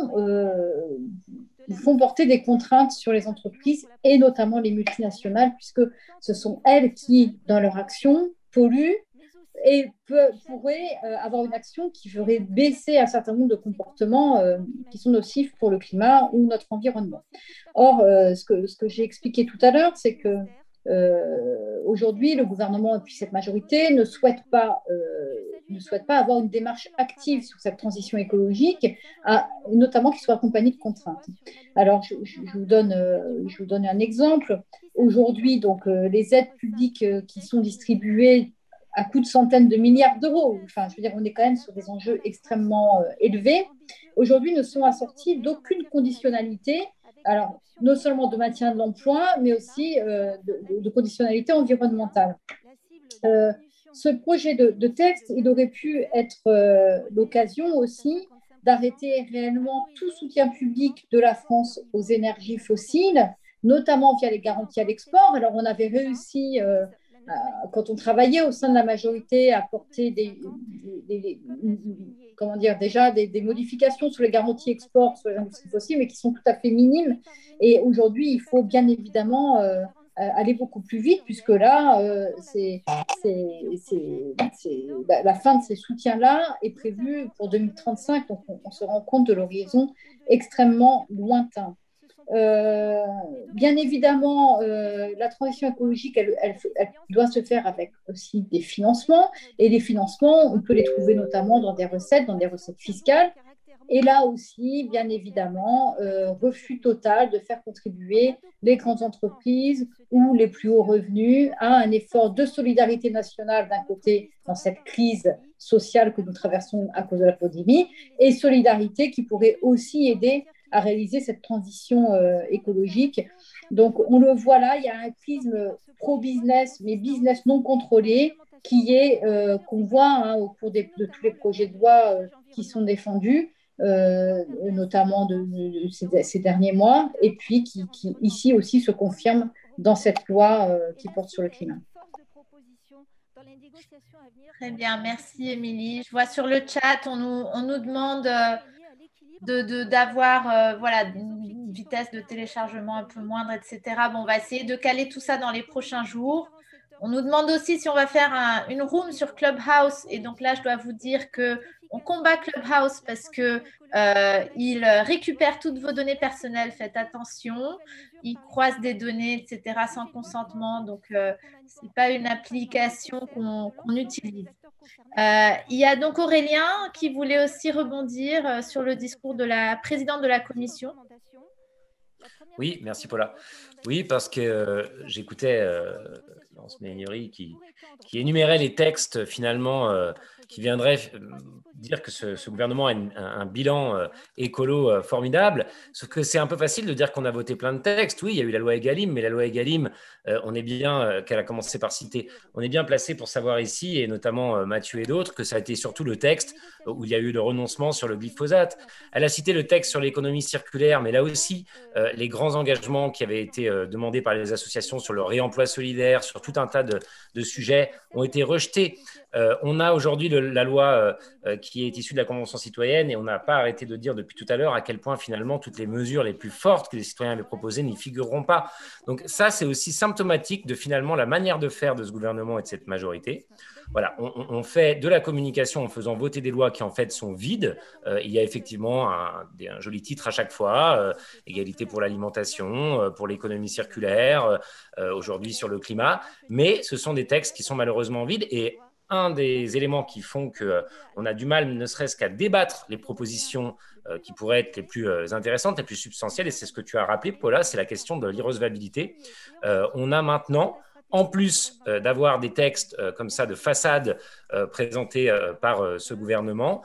font porter des contraintes sur les entreprises et notamment les multinationales, puisque ce sont elles qui, dans leur action, polluent et pourrait avoir une action qui ferait baisser un certain nombre de comportements qui sont nocifs pour le climat ou notre environnement. Or, ce que j'ai expliqué tout à l'heure, c'est que aujourd'hui, le gouvernement et puis cette majorité ne souhaitent pas avoir une démarche active sur cette transition écologique, notamment qui soit accompagnée de contraintes. Alors, je vous donne un exemple. Aujourd'hui, donc, les aides publiques qui sont distribuées à coût de centaines de milliards d'euros. Enfin, je veux dire, on est quand même sur des enjeux extrêmement élevés. Aujourd'hui, ne sont assortis d'aucune conditionnalité alors, non seulement de maintien de l'emploi, mais aussi de conditionnalité environnementale. Ce projet de texte, il aurait pu être l'occasion aussi d'arrêter réellement tout soutien public de la France aux énergies fossiles, notamment via les garanties à l'export. Alors, on avait réussi, quand on travaillait au sein de la majorité, à apporter des modifications sur les garanties export sur les industries fossiles, mais qui sont tout à fait minimes. Et aujourd'hui, il faut bien évidemment aller beaucoup plus vite, puisque là, la fin de ces soutiens-là est prévue pour 2035, donc on se rend compte de l'horizon extrêmement lointain. Bien évidemment, la transition écologique, elle doit se faire avec aussi des financements, et les financements, on peut les trouver notamment dans des recettes fiscales. Et là aussi, bien évidemment, refus total de faire contribuer les grandes entreprises ou les plus hauts revenus à un effort de solidarité nationale d'un côté dans cette crise sociale que nous traversons à cause de la pandémie, et solidarité qui pourrait aussi aider à réaliser cette transition écologique. Donc, on le voit là, il y a un prisme pro-business, mais business non contrôlé, qu'on voit au cours de tous les projets de loi qui sont défendus, notamment ces derniers mois, et puis qui ici aussi se confirme dans cette loi qui porte sur le climat. Très bien, merci Émilie. Je vois sur le chat, on nous demande d'avoir une vitesse de téléchargement un peu moindre, etc. Bon, on va essayer de caler tout ça dans les prochains jours. On nous demande aussi si on va faire une room sur Clubhouse. Et donc là, je dois vous dire qu'on combat Clubhouse parce qu'il récupère toutes vos données personnelles. Faites attention. Il croise des données, etc. sans consentement. Donc, ce n'est pas une application qu'on utilise. Il y a donc Aurélien qui voulait aussi rebondir sur le discours de la présidente de la commission. Oui, merci Paula. Oui, parce que j'écoutais Laurence Méhaignerie qui énumérait les textes finalement qui viendraient dire que ce gouvernement a un bilan écolo formidable, sauf que c'est un peu facile de dire qu'on a voté plein de textes. Oui, il y a eu la loi Egalim, mais la loi Egalim, on est bien, qu'elle a commencé par citer, on est bien placé pour savoir ici, et notamment Mathieu et d'autres, que ça a été surtout le texte où il y a eu le renoncement sur le glyphosate. Elle a cité le texte sur l'économie circulaire, mais là aussi, les grands engagements qui avaient été demandés par les associations sur le réemploi solidaire, sur tout un tas de sujets, ont été rejetés. On a aujourd'hui la loi qui est issue de la Convention citoyenne, et on n'a pas arrêté de dire depuis tout à l'heure à quel point finalement toutes les mesures les plus fortes que les citoyens avaient proposées n'y figureront pas. Donc ça, c'est aussi symptomatique de finalement la manière de faire de ce gouvernement et de cette majorité. Voilà, on fait de la communication en faisant voter des lois qui en fait sont vides. Il y a effectivement un joli titre à chaque fois, égalité pour l'alimentation, pour l'économie circulaire, aujourd'hui sur le climat, mais ce sont des textes qui sont malheureusement vides. Et un des éléments qui font qu'on a du mal, ne serait-ce qu'à débattre les propositions qui pourraient être les plus intéressantes, les plus substantielles, et c'est ce que tu as rappelé, Paula, c'est la question de l'irrecevabilité. On a maintenant, en plus d'avoir des textes comme ça de façade présentés par ce gouvernement,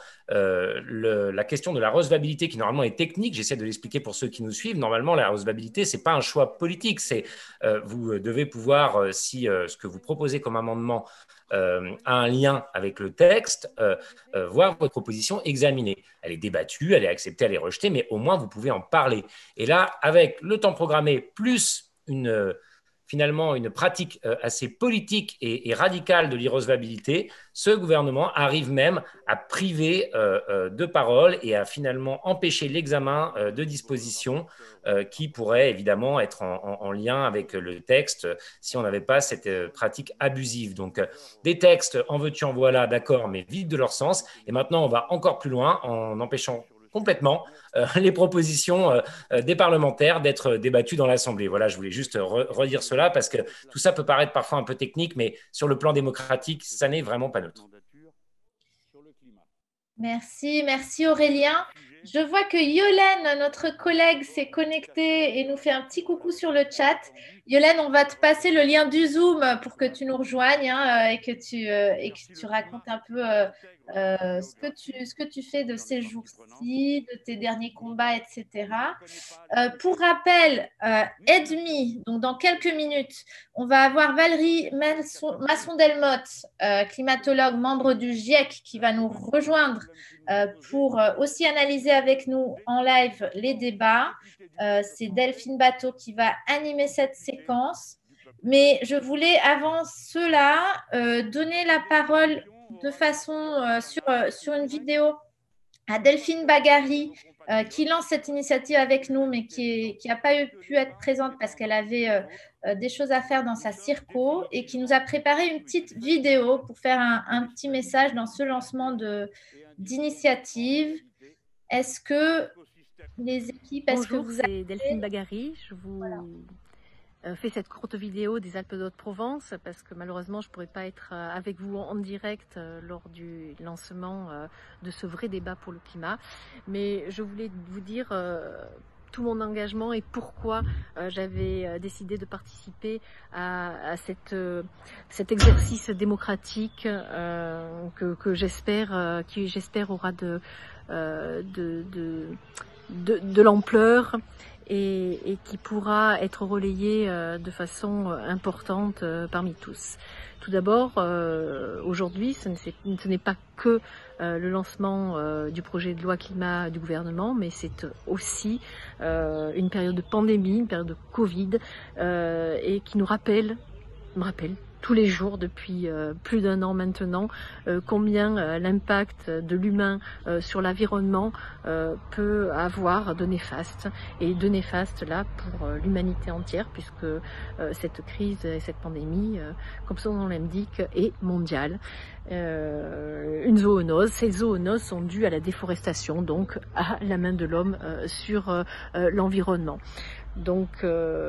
la question de la recevabilité qui normalement est technique, j'essaie de l'expliquer pour ceux qui nous suivent, normalement la recevabilité, ce n'est pas un choix politique, vous devez pouvoir, si ce que vous proposez comme amendement a un lien avec le texte, voir votre proposition examinée. Elle est débattue, elle est acceptée, elle est rejetée, mais au moins vous pouvez en parler. Et là, avec le temps programmé plus finalement une pratique assez politique et radicale de l'irrecevabilité, ce gouvernement arrive même à priver de parole et à finalement empêcher l'examen de dispositions qui pourraient évidemment être en lien avec le texte si on n'avait pas cette pratique abusive. Donc des textes en veux-tu en voilà, d'accord, mais vides de leur sens. Et maintenant, on va encore plus loin en empêchant complètement les propositions des parlementaires d'être débattues dans l'Assemblée. Voilà, je voulais juste redire cela parce que tout ça peut paraître parfois un peu technique, mais sur le plan démocratique, ça n'est vraiment pas neutre. Merci Aurélien. Je vois que Yolène, notre collègue, s'est connectée et nous fait un petit coucou sur le chat. Yolène, on va te passer le lien du Zoom pour que tu nous rejoignes et que tu racontes un peu ce que tu fais de ces jours-ci, de tes derniers combats, etc. Pour rappel, Edmi, donc dans quelques minutes, on va avoir Valérie Masson-Delmotte, climatologue, membre du GIEC, qui va nous rejoindre pour aussi analyser avec nous en live les débats. C'est Delphine Bateau qui va animer cette séquence. Mais je voulais avant cela donner la parole de façon sur une vidéo à Delphine Bagari qui lance cette initiative avec nous, mais qui n'a pas pu être présente parce qu'elle avait des choses à faire dans sa circo et qui nous a préparé une petite vidéo pour faire un petit message dans ce lancement d'initiative. Est-ce que les équipes... Bonjour, c'est Delphine Bagari. Je vous fais cette courte vidéo des Alpes de Haute-Provence parce que malheureusement, je ne pourrais pas être avec vous en direct lors du lancement de ce vrai débat pour le climat. Mais je voulais vous dire tout mon engagement et pourquoi j'avais décidé de participer à cet exercice démocratique que j'espère aura de l'ampleur et qui pourra être relayé de façon importante parmi tous. Tout d'abord, aujourd'hui, ce n'est pas que le lancement du projet de loi climat du gouvernement, mais c'est aussi une période de pandémie, une période de Covid, et qui me rappelle tous les jours depuis plus d'1 an maintenant combien l'impact de l'humain sur l'environnement peut avoir de néfaste, et de néfaste là pour l'humanité entière, puisque cette crise et cette pandémie, comme son nom l'indique, est mondiale. Une zoonose, ces zoonoses sont dues à la déforestation, donc à la main de l'homme sur l'environnement. Donc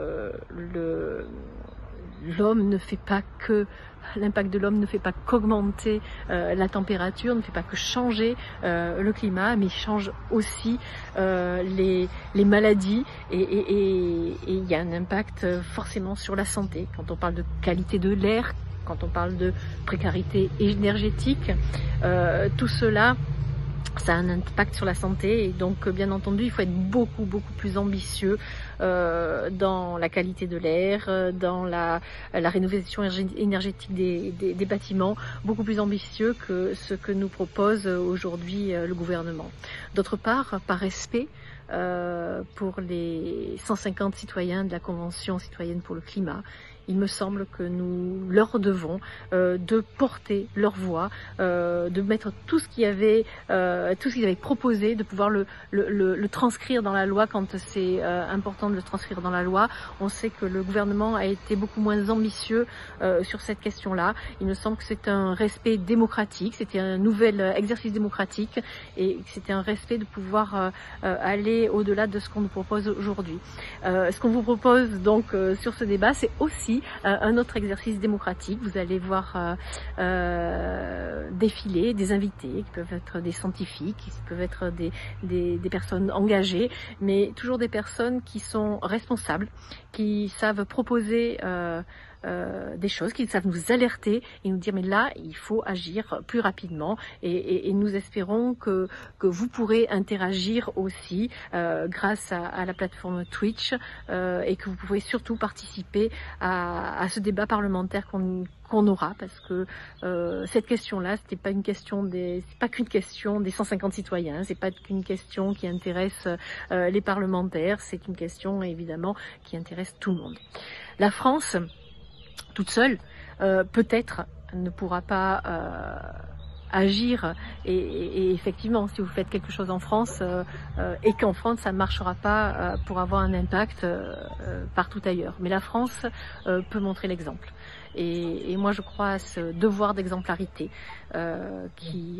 l'impact de l'homme ne fait pas qu'augmenter la température, ne fait pas que changer le climat, mais il change aussi les maladies, et il y a un impact forcément sur la santé. Quand on parle de qualité de l'air, quand on parle de précarité énergétique, tout cela, ça a un impact sur la santé, et donc bien entendu il faut être beaucoup plus ambitieux dans la qualité de l'air, dans la rénovation énergétique des bâtiments, beaucoup plus ambitieux que ce que nous propose aujourd'hui le gouvernement. D'autre part, par respect pour les 150 citoyens de la Convention citoyenne pour le climat, il me semble que nous leur devons de porter leur voix, de mettre tout ce qu'ils avaient proposé, de pouvoir le transcrire dans la loi quand c'est important de le transcrire dans la loi. On sait que le gouvernement a été beaucoup moins ambitieux sur cette question-là. Il me semble que c'est un respect démocratique, c'était un nouvel exercice démocratique, et c'était un respect de pouvoir aller au-delà de ce qu'on nous propose aujourd'hui. Ce qu'on vous propose donc sur ce débat, c'est aussi un autre exercice démocratique. Vous allez voir défiler des invités qui peuvent être des scientifiques, qui peuvent être des personnes engagées, mais toujours des personnes qui sont responsables, qui savent proposer des choses, qui savent nous alerter et nous dire mais là il faut agir plus rapidement, et nous espérons que vous pourrez interagir aussi grâce à la plateforme Twitch, et que vous pourrez surtout participer à ce débat parlementaire qu'on aura, parce que cette question-là, c'est pas qu'une question des 150 citoyens, c'est pas qu'une question qui intéresse les parlementaires, c'est une question évidemment qui intéresse tout le monde. La France, toute seule, peut-être ne pourra pas agir, et effectivement, si vous faites quelque chose en France et qu'en France ça ne marchera pas pour avoir un impact partout ailleurs, mais la France peut montrer l'exemple, et moi je crois à ce devoir d'exemplarité qui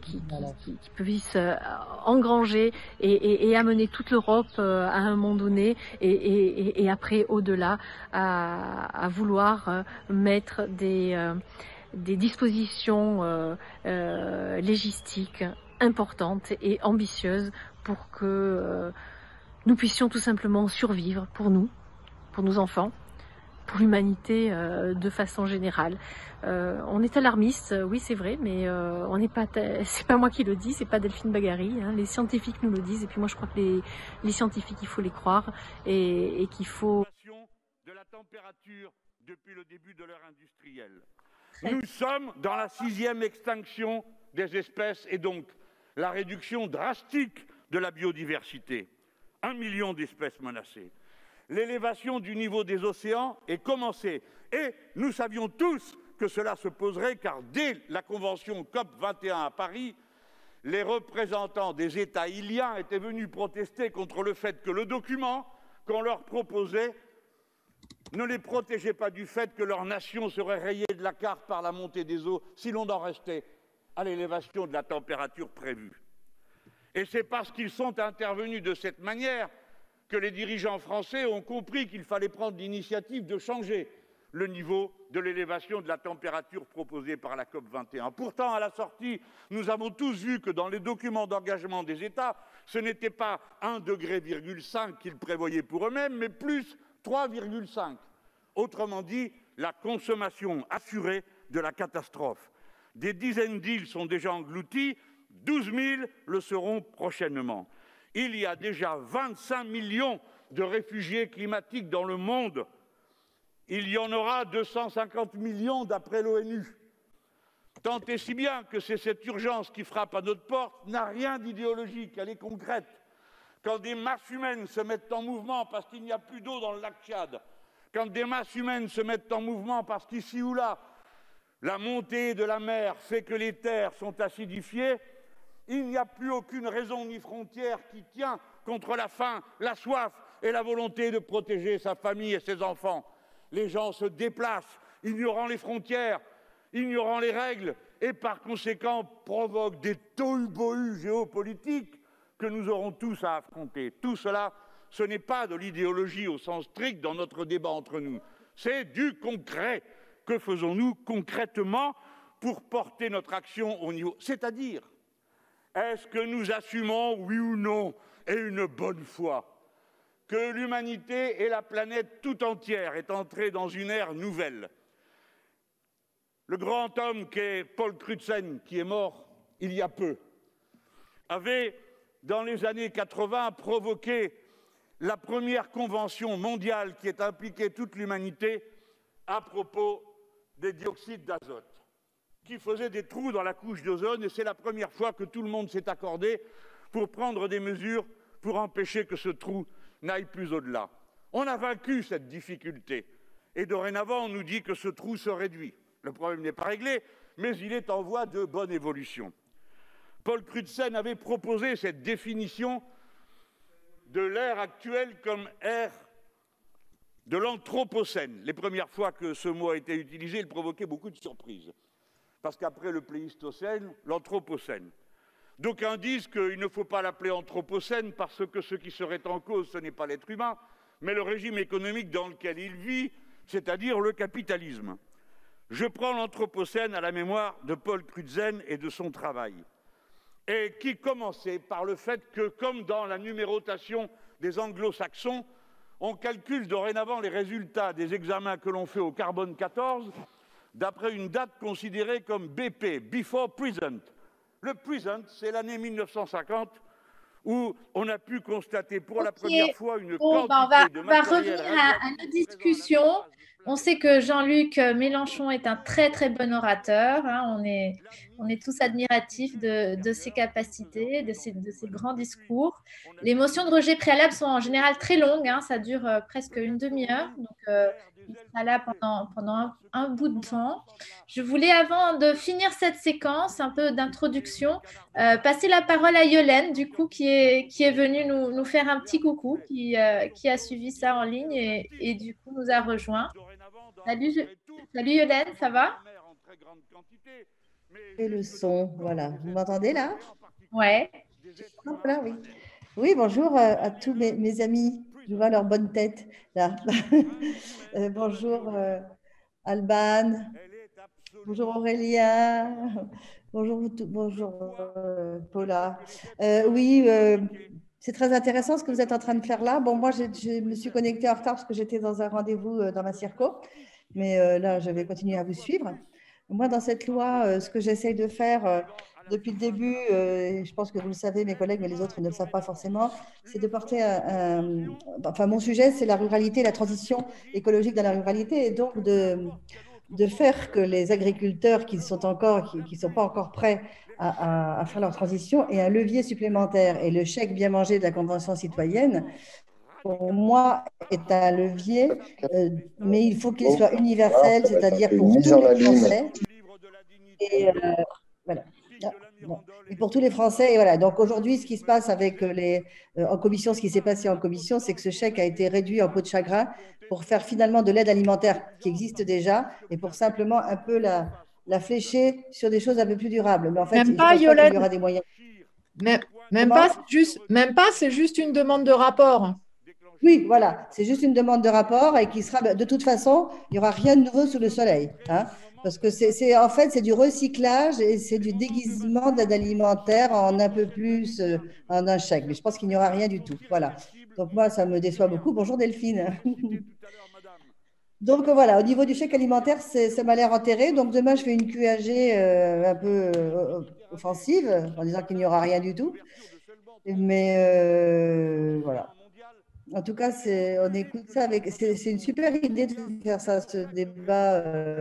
puisse engranger et amener toute l'Europe à un moment donné, et après au-delà à vouloir mettre des dispositions légistiques importantes et ambitieuses pour que nous puissions tout simplement survivre pour nous, pour nos enfants, pour l'humanité de façon générale. On est alarmiste, oui c'est vrai, mais on n'est pas. C'est pas moi qui le dis, c'est pas Delphine Bagary. Hein, les scientifiques nous le disent, et puis moi je crois que les scientifiques, il faut les croire et qu'il faut. De la température depuis le début de l'ère industrielle. Nous sommes dans la 6e extinction des espèces et donc la réduction drastique de la biodiversité. 1 million d'espèces menacées. L'élévation du niveau des océans est commencée. Et nous savions tous que cela se poserait, car dès la convention COP21 à Paris, les représentants des États iliens étaient venus protester contre le fait que le document qu'on leur proposait ne les protégeait pas du fait que leur nation serait rayée de la carte par la montée des eaux si l'on en restait à l'élévation de la température prévue. Et c'est parce qu'ils sont intervenus de cette manière que les dirigeants français ont compris qu'il fallait prendre l'initiative de changer le niveau de l'élévation de la température proposée par la COP21. Pourtant, à la sortie, nous avons tous vu que dans les documents d'engagement des États, ce n'était pas 1,5 degré qu'ils prévoyaient pour eux-mêmes, mais plus 3,5. Autrement dit, la consommation assurée de la catastrophe. Des dizaines d'îles sont déjà englouties, 12 000 le seront prochainement. Il y a déjà 25 millions de réfugiés climatiques dans le monde. Il y en aura 250 millions d'après l'ONU. Tant et si bien que c'est cette urgence qui frappe à notre porte n'a rien d'idéologique, elle est concrète. Quand des masses humaines se mettent en mouvement parce qu'il n'y a plus d'eau dans le lac Tchad, quand des masses humaines se mettent en mouvement parce qu'ici ou là, la montée de la mer fait que les terres sont acidifiées, il n'y a plus aucune raison ni frontière qui tient contre la faim, la soif et la volonté de protéger sa famille et ses enfants. Les gens se déplacent, ignorant les frontières, ignorant les règles, et par conséquent provoquent des tohu-bohu géopolitiques que nous aurons tous à affronter. Tout cela, ce n'est pas de l'idéologie au sens strict dans notre débat entre nous. C'est du concret. Que faisons-nous concrètement pour porter notre action au niveau? C'est-à-dire, est-ce que nous assumons, oui ou non, et une bonne foi, que l'humanité et la planète tout entière est entrée dans une ère nouvelle? Le grand homme qu'est Paul Crutzen, qui est mort il y a peu, avait, dans les années 80, provoqué la première convention mondiale qui ait impliqué toute l'humanité à propos des dioxydes d'azote, qui faisaient des trous dans la couche d'ozone, et c'est la première fois que tout le monde s'est accordé pour prendre des mesures pour empêcher que ce trou n'aille plus au-delà. On a vaincu cette difficulté, et dorénavant on nous dit que ce trou se réduit. Le problème n'est pas réglé, mais il est en voie de bonne évolution. Paul Crutzen avait proposé cette définition de l'ère actuelle comme ère de l'Anthropocène. Les premières fois que ce mot a été utilisé, il provoquait beaucoup de surprises. Parce qu'après le Pléistocène, l'Anthropocène. D'aucuns disent qu'il ne faut pas l'appeler Anthropocène parce que ce qui serait en cause, ce n'est pas l'être humain, mais le régime économique dans lequel il vit, c'est-à-dire le capitalisme. Je prends l'Anthropocène à la mémoire de Paul Crutzen et de son travail, et qui commençait par le fait que, comme dans la numérotation des anglo-saxons, on calcule dorénavant les résultats des examens que l'on fait au carbone 14 d'après une date considérée comme BP, Before Present. Le Present, c'est l'année 1950 où on a pu constater pour la première fois une quantité de matériel. On va revenir à nos discussions. On sait que Jean-Luc Mélenchon est un très très bon orateur. Hein. On est tous admiratifs de ses capacités, de ses grands discours. Les motions de rejet préalable sont en général très longues. Hein. Ça dure presque une demi-heure. Donc, il sera là pendant un bout de temps. Je voulais, avant de finir cette séquence, un peu d'introduction, passer la parole à Yolène, du coup, qui est venue nous faire un petit coucou, qui a suivi ça en ligne et du coup nous a rejoints. Salut Yolène, ça va? Et le son, voilà. Vous m'entendez là? Ouais. Voilà, oui. Oui, bonjour à tous mes amis. Je vois leur bonne tête là. Bonjour Alban. Bonjour Aurélia. Bonjour Paula. Oui, c'est très intéressant ce que vous êtes en train de faire là. Bon, moi, je me suis connectée en retard parce que j'étais dans un rendez-vous dans ma circo, mais là, je vais continuer à vous suivre. Moi, dans cette loi, ce que j'essaye de faire depuis le début, je pense que vous le savez, mes collègues, mais les autres ne le savent pas forcément, c'est de porter enfin, mon sujet, c'est la ruralité, la transition écologique dans la ruralité, et donc de faire que les agriculteurs qui ne sont pas encore prêts à faire leur transition aient un levier supplémentaire. Et le chèque bien manger de la Convention citoyenne, pour moi, est un levier, mais il faut qu'il soit universel, c'est-à-dire pour tous les Français. Et voilà. Et pour tous les Français, et voilà. Donc aujourd'hui, ce qui se passe avec en commission, ce qui s'est passé en commission, c'est que ce chèque a été réduit en peau de chagrin pour faire finalement de l'aide alimentaire qui existe déjà et pour simplement un peu la flécher sur des choses un peu plus durables. Mais en fait, même pas, Yolande, il y aura des moyens. Même pas, c'est juste une demande de rapport. Oui, voilà, c'est juste une demande de rapport et qui sera, de toute façon, il n'y aura rien de nouveau sous le soleil. Hein, parce que en fait, c'est du recyclage et c'est du déguisement d'aide alimentaire en un peu plus, en un chèque. Mais je pense qu'il n'y aura rien du tout. Voilà. Donc moi, ça me déçoit beaucoup. Bonjour Delphine. Donc voilà, au niveau du chèque alimentaire, ça m'a l'air enterré. Donc demain, je fais une QAG un peu offensive en disant qu'il n'y aura rien du tout. Mais voilà. En tout cas, on écoute ça avec. C'est une super idée de faire ça, ce débat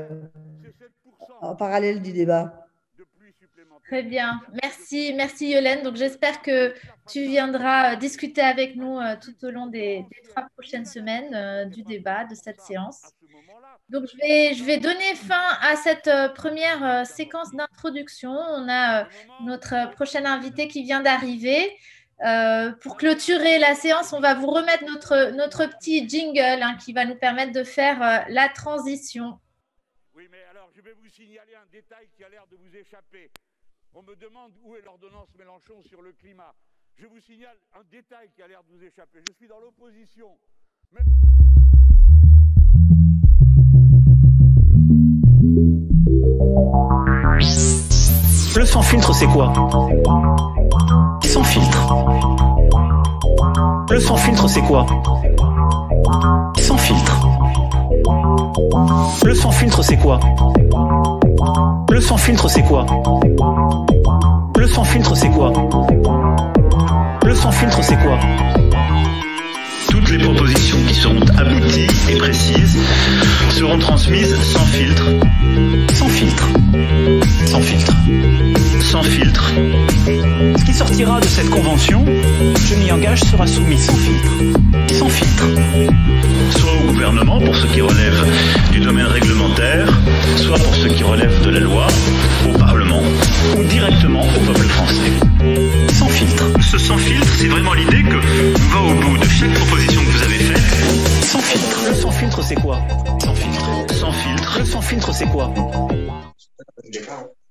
en parallèle du débat. Très bien, merci Yolande. Donc j'espère que tu viendras discuter avec nous tout au long des 3 prochaines semaines du débat, de cette séance. Donc je vais donner fin à cette première séquence d'introduction. On a notre prochaine invité qui vient d'arriver. Pour clôturer la séance, on va vous remettre notre petit jingle qui va nous permettre de faire la transition. Oui, mais alors je vais vous signaler un détail qui a l'air de vous échapper. On me demande où est l'ordonnance Mélenchon sur le climat. Je vous signale un détail qui a l'air de vous échapper. Je suis dans l'opposition. Mais... Le sans filtre, c'est quoi? Sans filtre. Le sans filtre, c'est quoi? Sans filtre. Le sans filtre, c'est quoi? Le sans filtre, c'est quoi? Le sans filtre, c'est quoi? Le sans filtre, c'est quoi? Toutes les propositions qui seront abouties et précises seront transmises sans filtre. Sans filtre. Sans filtre. Sans filtre. Ce qui sortira de cette convention, je m'y engage, sera soumis sans filtre. Sans filtre. Soit au gouvernement pour ce qui relève du domaine réglementaire, soit pour ce qui relève de la loi, au Parlement, ou directement au peuple français. Sans filtre. Ce sans filtre, c'est vraiment l'idée que on va au bout de chaque proposition que vous avez faite. Sans filtre. Le sans filtre, c'est quoi? Sans filtre. Sans filtre. Le sans filtre, c'est quoi?